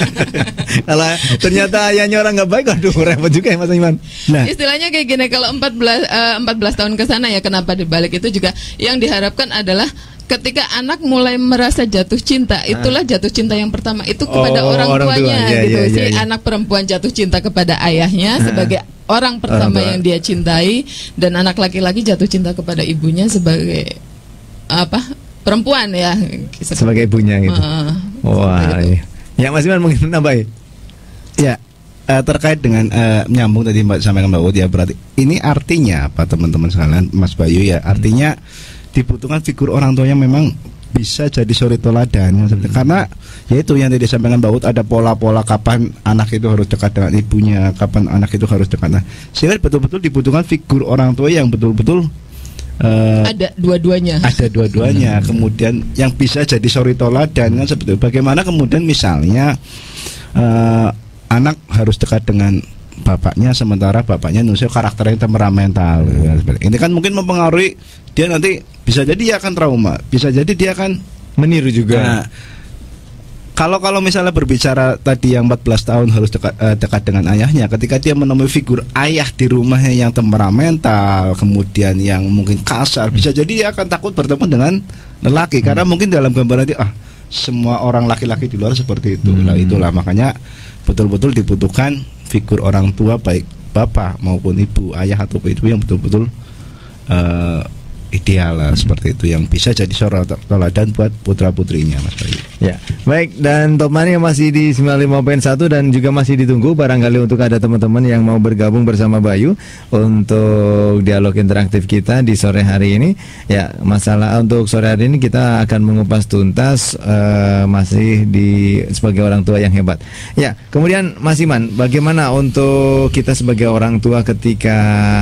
kalau ternyata ayahnya orang enggak baik, aduh repot juga ya Mas Iman. Nah, istilahnya kayak gini, kalau empat belas uh, empat belas tahun ke sana ya kenapa dibalik itu juga yang diharapkan adalah ketika anak mulai merasa jatuh cinta, itulah jatuh cinta yang pertama itu kepada oh, orang, orang tuanya tua. Ya, gitu. Ya, ya, si ya. Anak perempuan jatuh cinta kepada ayahnya nah. sebagai orang pertama orang yang dia cintai, dan anak laki-laki jatuh cinta kepada ibunya sebagai apa? Perempuan ya sebagai ibunya gitu. Uh, Wah, gitu. Ya Mas Iman mungkin nambahin. Ya, uh, terkait dengan uh, nyambung tadi Mbak sampaikan Mbak Ud ya, berarti ini artinya apa teman-teman sekalian, Mas Bayu ya, artinya hmm. dibutuhkan figur orang tua yang memang bisa jadi suri teladan hmm. karena yaitu yang tadi disampaikan Mbak Ud, ada pola-pola kapan anak itu harus dekat dengan ibunya, kapan anak itu harus dekat. Nah, sehingga betul-betul dibutuhkan figur orang tua yang betul-betul Uh, ada dua-duanya. Ada dua-duanya. Kemudian yang bisa jadi suri teladan kan seperti itu. Bagaimana kemudian misalnya uh, anak harus dekat dengan bapaknya sementara bapaknya nusuk karakternya temperamental. Ya, ini kan mungkin mempengaruhi dia nanti, bisa jadi dia akan trauma, bisa jadi dia akan meniru juga. Nah, Kalau kalau misalnya berbicara tadi yang empat belas tahun harus dekat, uh, dekat dengan ayahnya, ketika dia menemui figur ayah di rumahnya yang temperamental, kemudian yang mungkin kasar, bisa jadi dia akan takut bertemu dengan lelaki, hmm. karena mungkin dalam gambaran dia, ah semua orang laki-laki di luar seperti itu. Hmm. Nah, itulah makanya betul-betul dibutuhkan figur orang tua, baik bapak maupun ibu, ayah ataupun ibu yang betul-betul uh, ideal lah, hmm. seperti itu, yang bisa jadi suri teladan buat putra-putrinya Mas Bayu. Ya, baik, dan Top Money yang masih di sembilan puluh lima koma satu dan juga masih ditunggu barangkali untuk ada teman-teman yang mau bergabung bersama Bayu untuk dialog interaktif kita di sore hari ini. Ya, masalah untuk sore hari ini kita akan mengupas tuntas uh, masih di sebagai orang tua yang hebat. Ya, kemudian Mas Iman, bagaimana untuk kita sebagai orang tua ketika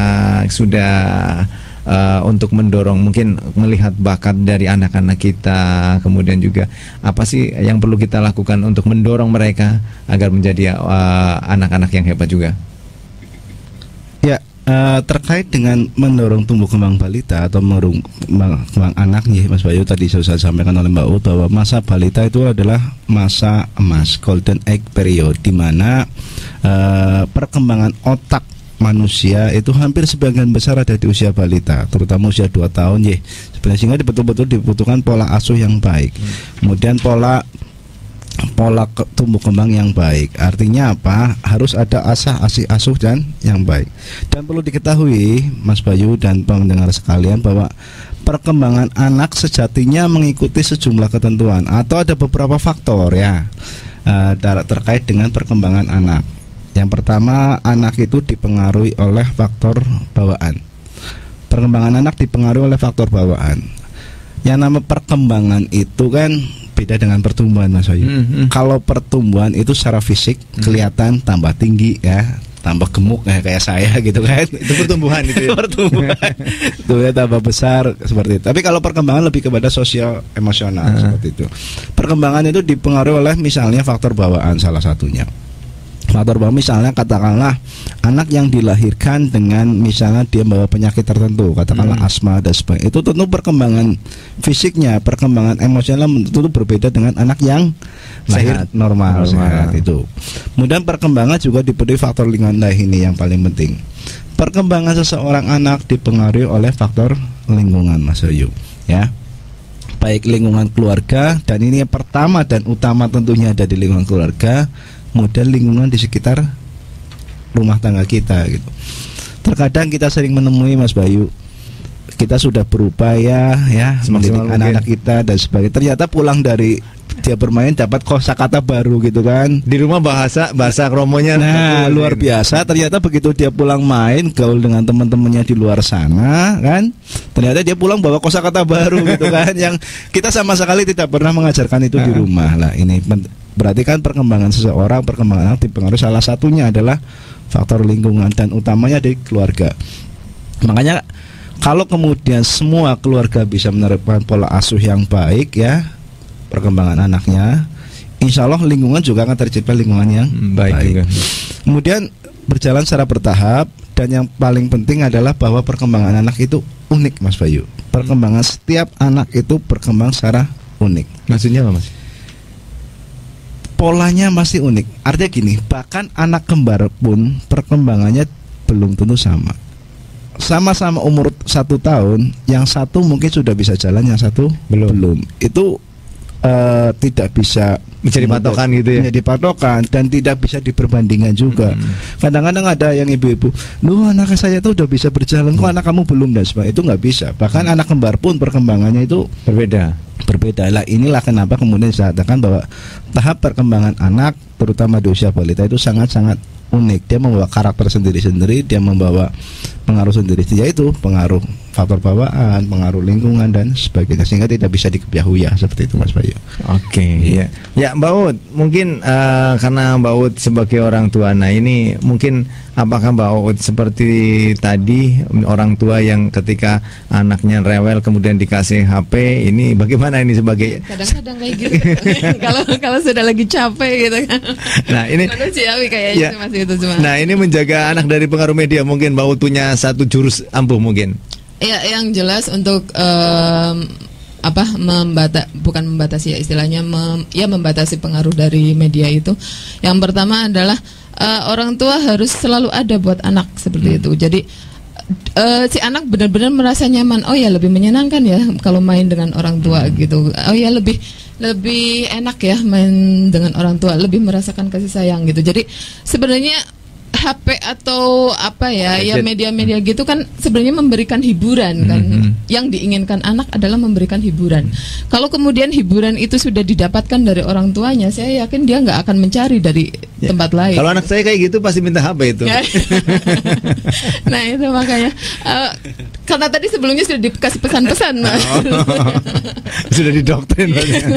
sudah Uh, untuk mendorong, mungkin melihat bakat dari anak-anak kita, kemudian juga apa sih yang perlu kita lakukan untuk mendorong mereka agar menjadi uh, anak-anak yang hebat juga? Ya, uh, terkait dengan mendorong tumbuh kembang balita atau mendorong kembang anak nih Mas Bayu, tadi sudah sampaikan oleh Mbak Ud bahwa masa balita itu adalah masa emas, golden egg period, di mana uh, perkembangan otak manusia itu hampir sebagian besar ada di usia balita, terutama usia dua tahun ya. Sebenarnya sehingga betul-betul dibutuhkan pola asuh yang baik. Kemudian pola pola ke, tumbuh kembang yang baik. Artinya apa? Harus ada asah asih asuh dan yang baik. Dan perlu diketahui Mas Bayu dan pendengar sekalian bahwa perkembangan anak sejatinya mengikuti sejumlah ketentuan atau ada beberapa faktor ya uh, terkait dengan perkembangan anak. Yang pertama, anak itu dipengaruhi oleh faktor bawaan. Perkembangan anak dipengaruhi oleh faktor bawaan. Yang nama perkembangan itu kan beda dengan pertumbuhan Mas Bayu. Mm-hmm. Kalau pertumbuhan itu secara fisik mm-hmm. kelihatan tambah tinggi ya, tambah gemuk ya, kayak saya gitu kan. Itu pertumbuhan itu. Ya? Pertumbuhan. Itu ya tambah besar seperti itu. Tapi kalau perkembangan lebih kepada sosial emosional uh. seperti itu. Perkembangan itu dipengaruhi oleh misalnya faktor bawaan salah satunya. Faktor bawaan misalnya katakanlah anak yang dilahirkan dengan misalnya dia membawa penyakit tertentu, katakanlah hmm. asma dan sebagainya, itu tentu perkembangan fisiknya, perkembangan emosional tentu berbeda dengan anak yang lahir sehat, normal, normal. Sehat itu. Kemudian perkembangan juga dipenuhi faktor lingkungan. Nah ini yang paling penting. Perkembangan seseorang anak dipengaruhi oleh faktor lingkungan Mas Bayu ya. Baik lingkungan keluarga, dan ini yang pertama dan utama tentunya ada di lingkungan keluarga, kemudian lingkungan di sekitar rumah tangga kita gitu. Terkadang kita sering menemui Mas Bayu, kita sudah berupaya ya mendidik anak-anak kita dan sebagainya. Ternyata pulang dari dia bermain dapat kosakata baru gitu kan. Di rumah bahasa bahasa kromonya nah luar biasa. Ternyata begitu dia pulang main gaul dengan teman-temannya di luar sana kan, ternyata dia pulang bawa kosakata baru gitu kan, yang kita sama sekali tidak pernah mengajarkan itu di rumah. Lah ini berarti kan perkembangan seseorang, perkembangan anak dipengaruhi salah satunya adalah faktor lingkungan dan utamanya dari keluarga. Makanya kalau kemudian semua keluarga bisa menerapkan pola asuh yang baik ya, perkembangan anaknya, insya Allah lingkungan juga akan tercipta lingkungan yang baik, baik. Juga. Kemudian berjalan secara bertahap, dan yang paling penting adalah bahwa perkembangan anak itu unik, Mas Bayu. Perkembangan hmm. setiap anak itu berkembang secara unik. Maksudnya apa, Mas? Polanya masih unik. Artinya gini, bahkan anak kembar pun perkembangannya belum tentu sama. Sama-sama umur satu tahun, yang satu mungkin sudah bisa jalan, yang satu belum. belum. Itu Uh, tidak bisa menjadi patokan gitu ya. Menjadi patokan dan tidak bisa diperbandingkan juga. Kadang-kadang hmm. ada yang ibu-ibu, "Loh, anak saya tuh udah bisa berjalan, kok anak kamu belum?" Dan sebagainya. Itu nggak bisa. Bahkan hmm. anak kembar pun perkembangannya itu berbeda. Berbeda. Lah inilah kenapa kemudian saya katakan bahwa tahap perkembangan anak terutama di usia balita itu sangat-sangat unik. Dia membawa karakter sendiri-sendiri, dia membawa pengaruh sendiri, yaitu pengaruh faktor bawaan, pengaruh lingkungan dan sebagainya, sehingga tidak bisa dikebiahui ya seperti itu, Mas Bayu. Oke, okay, ya. Ya, Mbak Ut, mungkin uh, karena Mbak Ut sebagai orang tua, nah ini mungkin apakah Mbak Ut seperti tadi orang tua yang ketika anaknya rewel kemudian dikasih H P, ini bagaimana ini sebagai kadang-kadang kayak gitu. Kalau kalau sudah lagi capek gitu kan. Nah, ini manusiawi kayaknya ya, masih itu cuma. Nah, ini menjaga anak dari pengaruh media, mungkin Mbak Ut punya satu jurus ampuh mungkin. Ya, yang jelas untuk um, apa membata bukan membatasi ya istilahnya mem, ya membatasi pengaruh dari media itu. Yang pertama adalah uh, orang tua harus selalu ada buat anak seperti hmm. itu. Jadi uh, si anak benar-benar merasa nyaman. Oh ya, lebih menyenangkan ya kalau main dengan orang tua hmm. gitu. Oh ya, lebih lebih enak ya main dengan orang tua, lebih merasakan kasih sayang gitu. Jadi sebenarnya H P atau apa ya, ya media-media gitu kan sebenarnya memberikan hiburan kan. Mm-hmm. Yang diinginkan anak adalah memberikan hiburan. Mm-hmm. Kalau kemudian hiburan itu sudah didapatkan dari orang tuanya, saya yakin dia nggak akan mencari dari ya. tempat lain. Kalau anak saya kayak gitu pasti minta H P itu. Nah itu makanya uh, karena tadi sebelumnya sudah dikasih pesan-pesan. Oh. Sudah didoktrin.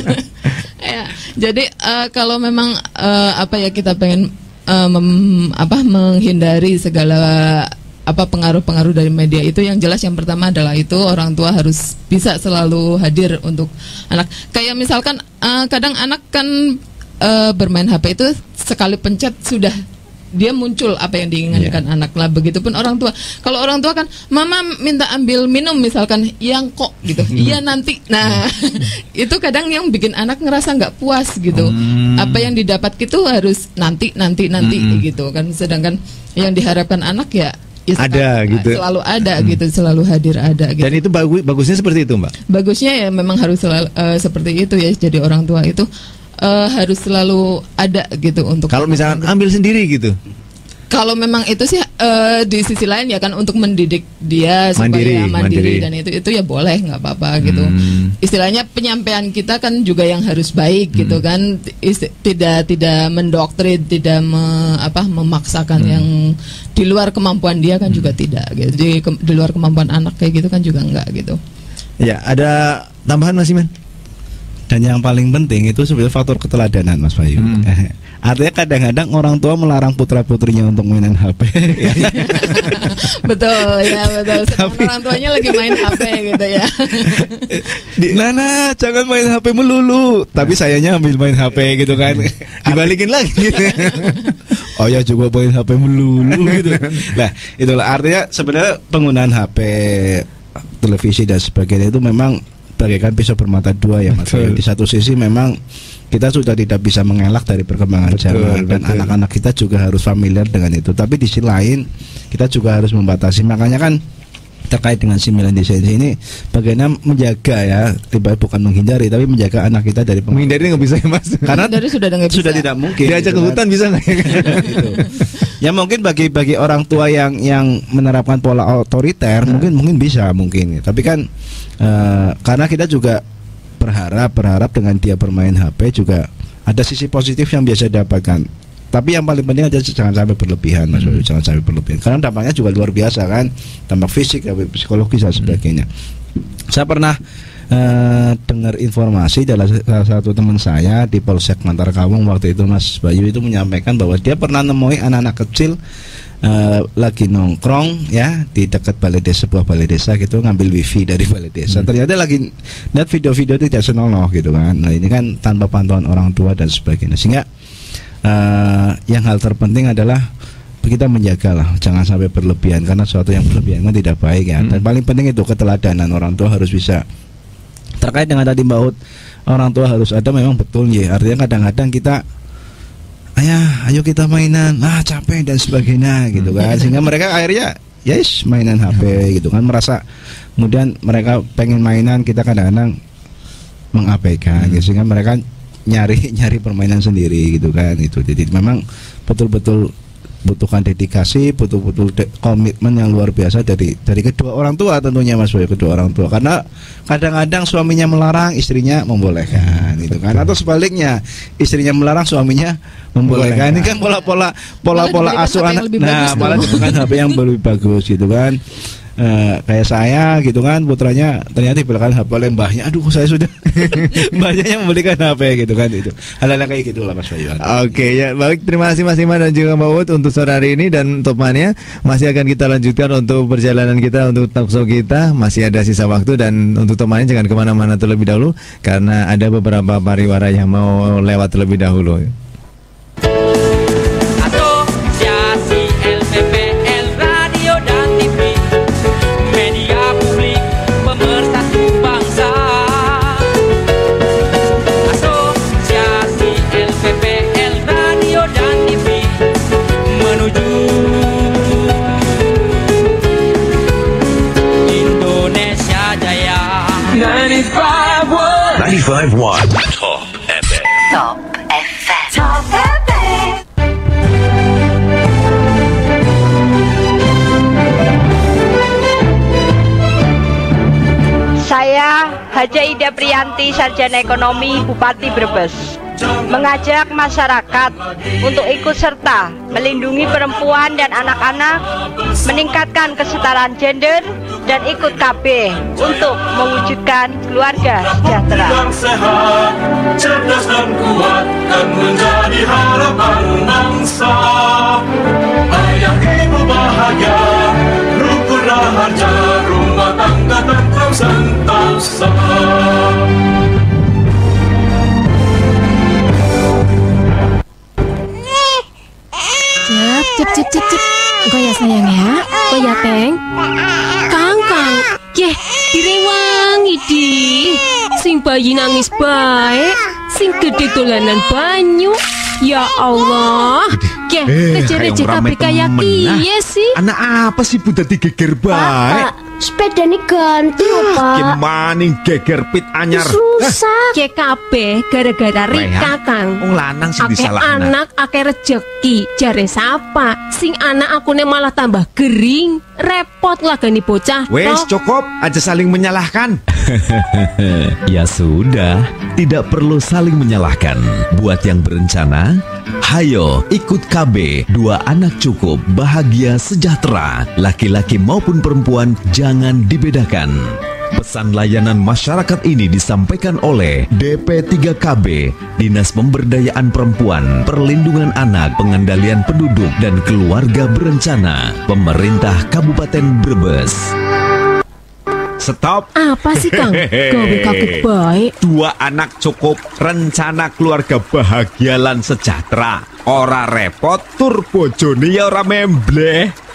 Ya, jadi uh, kalau memang uh, apa ya kita pengen Uh, mem, apa menghindari segala apa pengaruh-pengaruh dari media itu, yang jelas yang pertama adalah itu orang tua harus bisa selalu hadir untuk anak. Kayak misalkan uh, kadang anak kan uh, bermain H P itu sekali pencet sudah dia muncul apa yang diinginkan yeah. anak lah. Begitupun orang tua. Kalau orang tua kan, mama minta ambil minum misalkan, yang kok gitu, iya nanti. Nah itu kadang yang bikin anak ngerasa nggak puas gitu. Hmm. Apa yang didapat gitu harus nanti nanti nanti hmm. gitu kan. Sedangkan yang diharapkan anak ya, ya ada sekarang, gitu, selalu ada hmm. gitu, selalu hadir ada. Gitu. Dan itu bagus, bagusnya seperti itu, Mbak. Bagusnya ya memang harus selalu, uh, seperti itu ya. Jadi orang tua itu Uh, harus selalu ada gitu untuk. Kalau misalkan ambil sendiri gitu. Kalau memang itu sih uh, di sisi lain ya kan untuk mendidik dia supaya mandiri, mandiri, mandiri. Dan itu itu ya boleh, nggak apa-apa gitu. Hmm. Istilahnya penyampaian kita kan juga yang harus baik hmm. gitu kan. Ist- tidak tidak mendoktrin, tidak me, apa memaksakan hmm. yang di luar kemampuan dia kan hmm. juga tidak gitu. Di, ke, di luar kemampuan anak kayak gitu kan juga enggak gitu. Ya, ada tambahan Mas Iman? Dan yang paling penting itu sebenarnya faktor keteladanan, Mas Bayu. Hmm. Artinya kadang-kadang orang tua melarang putra-putrinya untuk mainan H P. Betul ya, betul. Tapi orang tuanya lagi main H P gitu ya. Nana, jangan main H P melulu. Tapi sayanya ambil main H P gitu kan. Dibalikin lagi. Oh ya, juga main H P melulu gitu. Nah, itulah artinya sebenarnya penggunaan H P, televisi dan sebagainya itu memang bagaikan pisau bermata dua ya, Mas. Di satu sisi memang kita sudah tidak bisa mengelak dari perkembangan betul, zaman dan betul. Anak-anak kita juga harus familiar dengan itu. Tapi di sisi lain kita juga harus membatasi. Makanya kan terkait dengan sembilan desensi ini, bagaimana menjaga ya, tiba bukan menghindari tapi menjaga anak kita dari pengaruh. Menghindari nggak bisa ya Mas, karena dari sudah nggak bisa. Sudah tidak mungkin. Diajak gitu ke hutan kan. bisa nggak? Gitu. Ya mungkin bagi bagi orang tua yang yang menerapkan pola otoriter hmm. mungkin mungkin bisa mungkin. Tapi kan uh, karena kita juga berharap berharap dengan dia bermain H P juga ada sisi positif yang biasa didapatkan. Tapi yang paling penting aja jangan sampai berlebihan, Mas Bayu, hmm. jangan sampai berlebihan. Karena dampaknya juga luar biasa kan, dampak fisik, dampak psikologis dan sebagainya. Hmm. Saya pernah uh, dengar informasi dari salah satu teman saya di Polsek Bantar Kawung waktu itu, Mas Bayu itu menyampaikan bahwa dia pernah nemui anak-anak kecil uh, lagi nongkrong ya di dekat balai desa, sebuah balai desa gitu, ngambil wifi dari balai desa. Hmm. Ternyata lagi lihat video-video itu tidak senonoh gitu kan. Nah ini kan tanpa pantauan orang tua dan sebagainya. Sehingga Uh, yang hal terpenting adalah kita menjaga lah, jangan sampai berlebihan, karena sesuatu yang berlebihan kan tidak baik ya. Dan paling penting itu keteladanan orang tua harus bisa. Terkait dengan tadi Mbak Ut, orang tua harus ada, memang betul ya. Artinya kadang-kadang kita, ayah, ayo kita mainan, ah capek dan sebagainya gitu kan. Sehingga mereka akhirnya yes mainan H P gitu kan, merasa kemudian mereka pengen mainan, kita kadang-kadang mengabaikan gitu, sehingga mereka nyari nyari permainan sendiri gitu kan. Itu jadi memang betul-betul butuhkan dedikasi, betul-betul de- komitmen yang luar biasa dari dari kedua orang tua tentunya, Mas Boy, kedua orang tua. Karena kadang-kadang suaminya melarang, istrinya membolehkan gitu kan, atau sebaliknya istrinya melarang, suaminya membolehkan. Ini kan pola-pola pola-pola asuh anak. Nah, malah diberikan H P yang lebih bagus gitu kan. Uh, kayak saya gitu kan, putranya ternyata dibelikan H P oleh mbahnya. Aduh, saya sudah mbahnya yang membelikan H P gitu kan. Itu hal-hal kayak gitulah Mas Bayu. Oke ya, baik, terima kasih Mas Iman dan juga Mbak Ut untuk sore hari ini. Dan untuk temannya masih akan kita lanjutkan untuk perjalanan kita, untuk talkshow kita masih ada sisa waktu. Dan untuk temannya jangan kemana-mana terlebih dahulu, karena ada beberapa pariwara yang mau lewat terlebih dahulu. ninety-five point one Top F M. Top F M. Top F M. Saya Haja Ida Priyanti, Sarjana Ekonomi, Bupati Brebes, mengajak masyarakat untuk ikut serta melindungi perempuan dan anak-anak, meningkatkan kesetaraan gender, dan ikut K B untuk mewujudkan keluarga sejahtera. Yang sehat, cerdas dan kuat kan menjadi harapan bangsa. Ayah ibu bahagia, rukun raharja, rumah tangga tentram sentosa. Cep, cep, cep, cep. Kok ya sayang ya? Kok ya Teng? Kang, Kang. Yeh, direwangi di. Sing bayi nangis baik, sing gede dolanan banyu. Ya Allah. Yeh, kecil-kecil kabeh kayak kiye sih. Anak apa sih budak digeger baik? Sepeda nih ganti lho, Pak. Gimana geger pit anyar? Rusak. Ke kabeh gara-gara Rika, Kang. Wong lanang sing Akeh disalahkan. anak, akeh rejeki. Jare sapa? Sing anak akune malah tambah gering. Repot lagani bocah. Wes toh. cukup, aja saling menyalahkan. Ya sudah, tidak perlu saling menyalahkan. Buat yang berencana, hayo ikut K B. Dua anak cukup, bahagia sejahtera. Laki-laki maupun perempuan jangan dibedakan. Pesan layanan masyarakat ini disampaikan oleh D P tiga K B, Dinas Pemberdayaan Perempuan, Perlindungan Anak, Pengendalian Penduduk dan Keluarga Berencana, Pemerintah Kabupaten Brebes. Stop. Apa sih Kang? Gawe kaget baik. Dua anak cukup, rencana keluarga bahagia lan sejahtera. Ora repot, tur bojone ya ora membleh.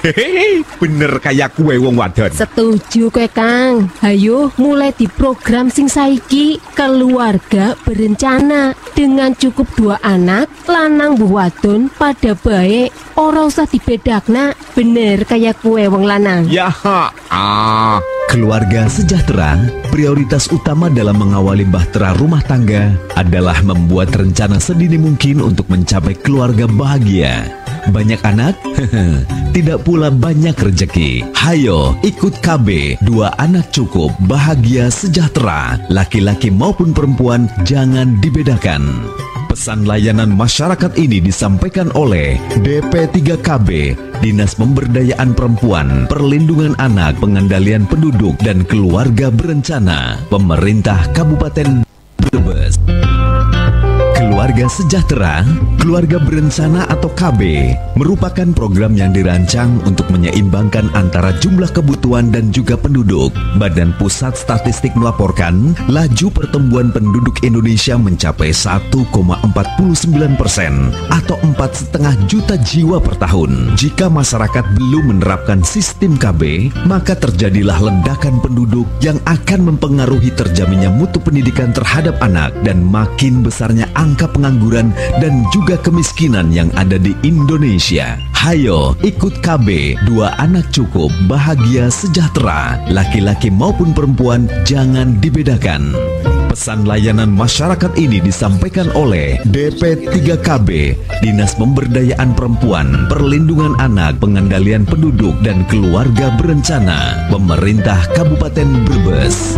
Hehehe, bener kayak kue wong wadon. Setuju kowe Kang. Hayo mulai diprogram sing saiki keluarga berencana dengan cukup dua anak lanang bu wadon pada baik ora usah dibedakna. Bener kayak kue wong lanang. Ya ah. Keluarga sejahtera, prioritas utama dalam mengawali bahtera rumah tangga adalah membuat rencana sedini mungkin untuk mencapai keluarga bahagia. Banyak anak? Tidak pula banyak rezeki. Hayo ikut K B, dua anak cukup, bahagia sejahtera. Laki-laki maupun perempuan jangan dibedakan. Pesan layanan masyarakat ini disampaikan oleh D P tiga K B, Dinas Pemberdayaan Perempuan, Perlindungan Anak, Pengendalian Penduduk dan Keluarga Berencana, Pemerintah Kabupaten Brebes. Keluarga Sejahtera, Keluarga Berencana atau K B merupakan program yang dirancang untuk menyeimbangkan antara jumlah kebutuhan dan juga penduduk. Badan Pusat Statistik melaporkan laju pertumbuhan penduduk Indonesia mencapai satu koma empat sembilan persen atau empat koma lima juta jiwa per tahun. Jika masyarakat belum menerapkan sistem K B, maka terjadilah ledakan penduduk yang akan mempengaruhi terjaminnya mutu pendidikan terhadap anak dan makin besarnya angka pengangguran dan juga kemiskinan yang ada di Indonesia. Hayo ikut K B, dua anak cukup, bahagia sejahtera. Laki-laki maupun perempuan jangan dibedakan. Pesan layanan masyarakat ini disampaikan oleh D P tiga K B, Dinas Pemberdayaan Perempuan, Perlindungan Anak, Pengendalian Penduduk dan Keluarga Berencana, Pemerintah Kabupaten Brebes.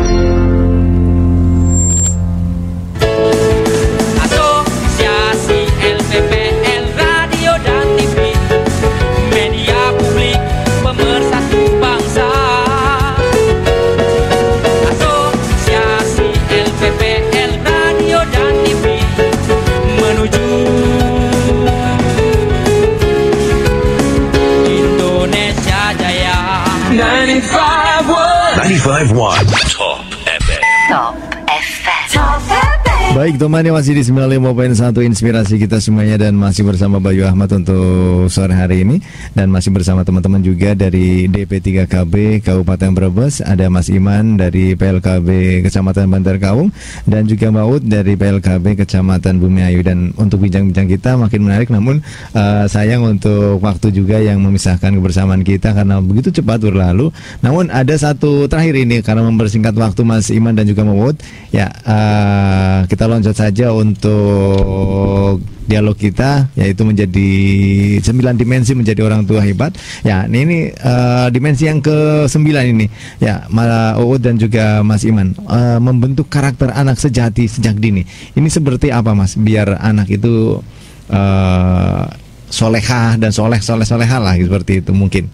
ninety-five point one Top F M. Top F M. Top F M. Baik teman yang masih di sembilan puluh lima koma satu inspirasi kita semuanya dan masih bersama Bayu Ahmad untuk sore hari ini dan masih bersama teman-teman juga dari D P tiga K B Kabupaten Brebes, ada Mas Iman dari P L K B Kecamatan Bantar Kaung dan juga Mbak Ut dari P L K B Kecamatan Bumiayu. Dan untuk bincang-bincang kita makin menarik, namun uh, sayang untuk waktu juga yang memisahkan kebersamaan kita karena begitu cepat berlalu. Namun ada satu terakhir ini karena mempersingkat waktu Mas Iman dan juga Mbak Ut ya, uh, kita loncat saja untuk dialog kita, yaitu menjadi sembilan dimensi menjadi orang tua hebat. Ya, ini, ini uh, dimensi yang ke sembilan ini. Ya, Mbak Uut dan juga Mas Iman, uh, membentuk karakter anak sejati sejak dini. Ini seperti apa, Mas? Biar anak itu uh, solehah dan soleh soleh solehah lah, seperti itu mungkin.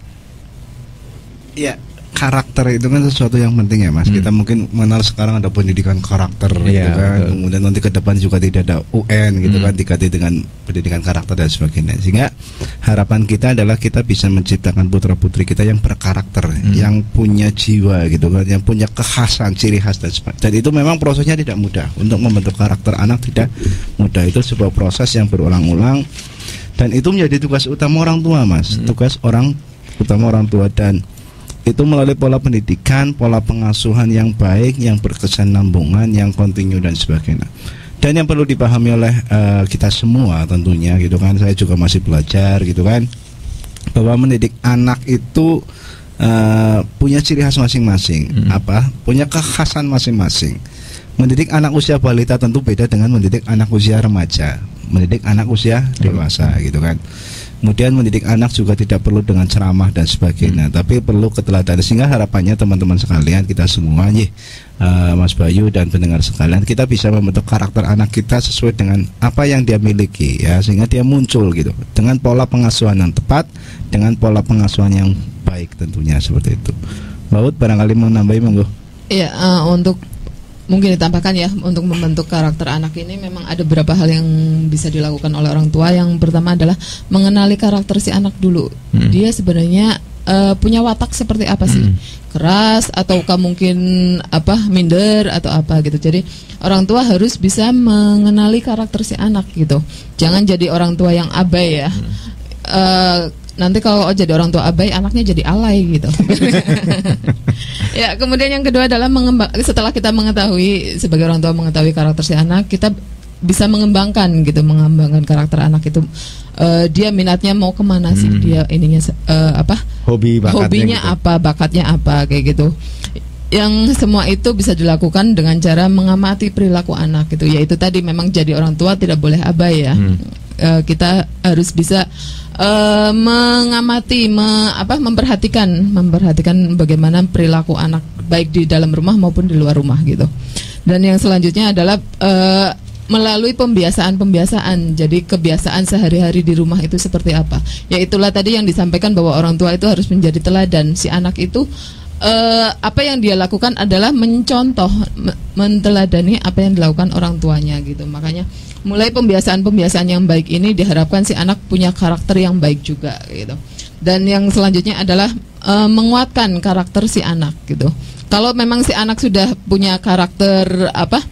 Ya. Karakter itu kan sesuatu yang penting ya Mas. Hmm. Kita mungkin mengenal sekarang ada pendidikan karakter gitu ya, kan. Betul. Kemudian nanti ke depan juga tidak ada U N gitu hmm. kan, diganti dengan pendidikan karakter dan sebagainya. Sehingga harapan kita adalah kita bisa menciptakan putra-putri kita yang berkarakter, hmm. yang punya jiwa gitu kan, yang punya kekhasan, ciri khas dan sebagainya. Dan itu memang prosesnya tidak mudah. Untuk membentuk karakter anak tidak mudah. Itu sebuah proses yang berulang-ulang dan itu menjadi tugas utama orang tua Mas. Hmm. Tugas orang utama orang tua dan itu melalui pola pendidikan, pola pengasuhan yang baik, yang berkesinambungan, yang kontinu dan sebagainya. Dan yang perlu dipahami oleh uh, kita semua tentunya gitu kan, saya juga masih belajar gitu kan, bahwa mendidik anak itu uh, punya ciri khas masing-masing, hmm. apa? Punya kekhasan masing-masing. Mendidik anak usia balita tentu beda dengan mendidik anak usia remaja, mendidik anak usia dewasa gitu kan. Kemudian mendidik anak juga tidak perlu dengan ceramah dan sebagainya, hmm. tapi perlu keteladanan. Sehingga harapannya teman-teman sekalian, kita semua nih, uh, Mas Bayu dan pendengar sekalian, kita bisa membentuk karakter anak kita sesuai dengan apa yang dia miliki ya, sehingga dia muncul gitu dengan pola pengasuhan yang tepat, dengan pola pengasuhan yang baik tentunya, seperti itu. Baut barangkali mau nambahin monggo. Iya, uh, untuk mungkin ditambahkan ya, untuk membentuk karakter anak ini memang ada beberapa hal yang bisa dilakukan oleh orang tua. Yang pertama adalah mengenali karakter si anak dulu. Hmm. Dia sebenarnya uh, punya watak seperti apa sih? Hmm. Keras ataukah mungkin apa minder atau apa gitu. Jadi orang tua harus bisa mengenali karakter si anak gitu. Jangan jadi orang tua yang abai ya. Hmm. Uh, nanti kalau jadi orang tua abai anaknya jadi alay gitu. Ya, kemudian yang kedua adalah mengembang, setelah kita mengetahui sebagai orang tua mengetahui karakter si anak, kita bisa mengembangkan gitu, mengembangkan karakter anak itu. Uh, dia minatnya mau kemana sih, hmm. dia ininya uh, apa? Hobi, bakatnya hobinya gitu. apa, bakatnya apa, kayak gitu. Yang semua itu bisa dilakukan dengan cara mengamati perilaku anak gitu. Yaitu tadi memang jadi orang tua tidak boleh abai ya. Hmm. Uh, kita harus bisa uh, mengamati, me, apa, memperhatikan, memperhatikan bagaimana perilaku anak baik di dalam rumah maupun di luar rumah gitu. Dan yang selanjutnya adalah uh, melalui pembiasaan-pembiasaan. Jadi kebiasaan sehari-hari di rumah itu seperti apa? Ya itulah tadi yang disampaikan bahwa orang tua itu harus menjadi teladan. Si anak itu Uh, apa yang dia lakukan adalah mencontoh, menteladani apa yang dilakukan orang tuanya gitu. Makanya mulai pembiasaan-pembiasaan yang baik ini diharapkan si anak punya karakter yang baik juga gitu. Dan yang selanjutnya adalah uh, menguatkan karakter si anak gitu. Kalau memang si anak sudah punya karakter apa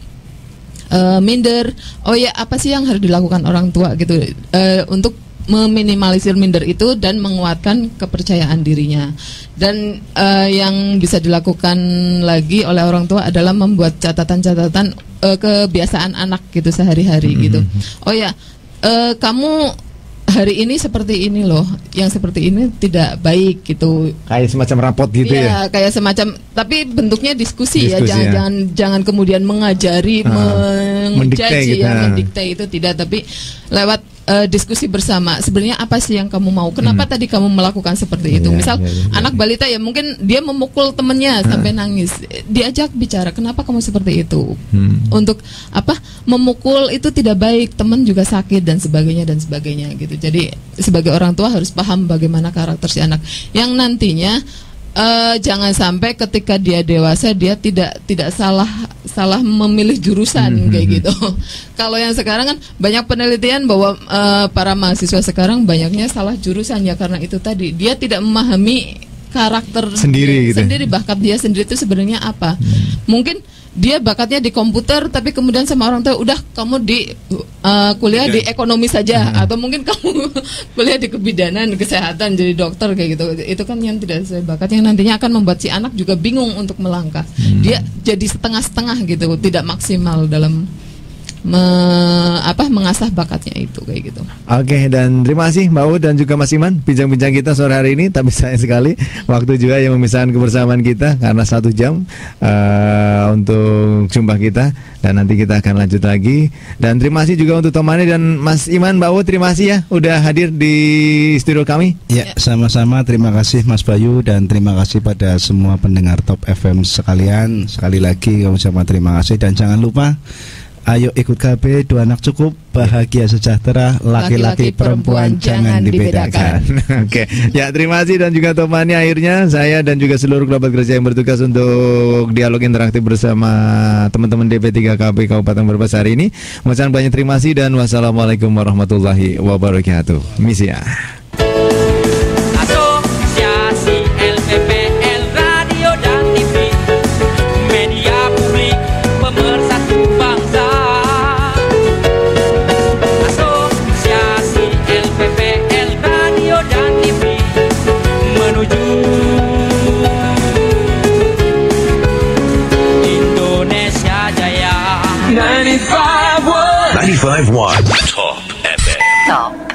uh, minder, oh ya apa sih yang harus dilakukan orang tua gitu uh, untuk meminimalisir minder itu dan menguatkan kepercayaan dirinya. Dan uh, yang bisa dilakukan lagi oleh orang tua adalah membuat catatan-catatan uh, kebiasaan anak gitu sehari-hari mm-hmm. gitu. Oh ya, uh, kamu hari ini seperti ini loh, yang seperti ini tidak baik gitu. Kayak semacam rapot gitu ya. Iya, kayak semacam, tapi bentuknya diskusi, diskusi ya, jangan ya. jangan jangan kemudian mengajari, ah, menjudge gitu, ya, mendikte itu tidak, tapi lewat uh, diskusi bersama. Sebenarnya apa sih yang kamu mau? Kenapa hmm. tadi kamu melakukan seperti itu? Yeah, Misal yeah, yeah, anak yeah. balita ya mungkin dia memukul temennya uh. sampai nangis. Diajak bicara, kenapa kamu seperti itu? Hmm. Untuk apa? Memukul itu tidak baik, teman juga sakit dan sebagainya dan sebagainya gitu. Jadi sebagai orang tua harus paham bagaimana karakter si anak yang nantinya Uh, jangan sampai ketika dia dewasa dia tidak tidak salah salah memilih jurusan mm-hmm. kayak gitu. Kalau yang sekarang kan banyak penelitian bahwa uh, para mahasiswa sekarang banyaknya salah jurusan ya karena itu tadi dia tidak memahami karakter sendiri dia, gitu. sendiri bakat dia sendiri itu sebenarnya apa. Hmm. Mungkin dia bakatnya di komputer tapi kemudian sama orang tua udah kamu di uh, kuliah okay. di ekonomi saja hmm. atau mungkin kamu kuliah di kebidanan kesehatan jadi dokter kayak gitu. Itu kan yang tidak sesuai bakat yang nantinya akan membuat si anak juga bingung untuk melangkah. Hmm. Dia jadi setengah-setengah gitu, tidak maksimal dalam Me, apa mengasah bakatnya itu kayak gitu. Oke, dan terima kasih Mbak U dan juga Mas Iman bincang-bincang kita sore hari ini. Tapi sayang sekali waktu juga yang memisahkan kebersamaan kita karena satu jam uh, untuk jumpa kita dan nanti kita akan lanjut lagi. Dan terima kasih juga untuk Tomani dan Mas Iman. Mbak U terima kasih ya udah hadir di studio kami. Ya, sama-sama. Terima kasih Mas Bayu dan terima kasih pada semua pendengar Top F M sekalian. Sekali lagi kami ucapkan terima kasih dan jangan lupa ayo ikut K B, dua anak cukup, bahagia sejahtera, laki-laki perempuan, perempuan jangan dibedakan. Oke, ya terima kasih dan juga Tomani. Akhirnya saya dan juga seluruh kerabat kerja yang bertugas untuk dialog interaktif bersama teman-teman D P tiga K B Kabupaten Brebes hari ini mengucapkan banyak terima kasih dan wassalamualaikum warahmatullahi wabarakatuh. Misi ya. ninety-five point one Top F M. Top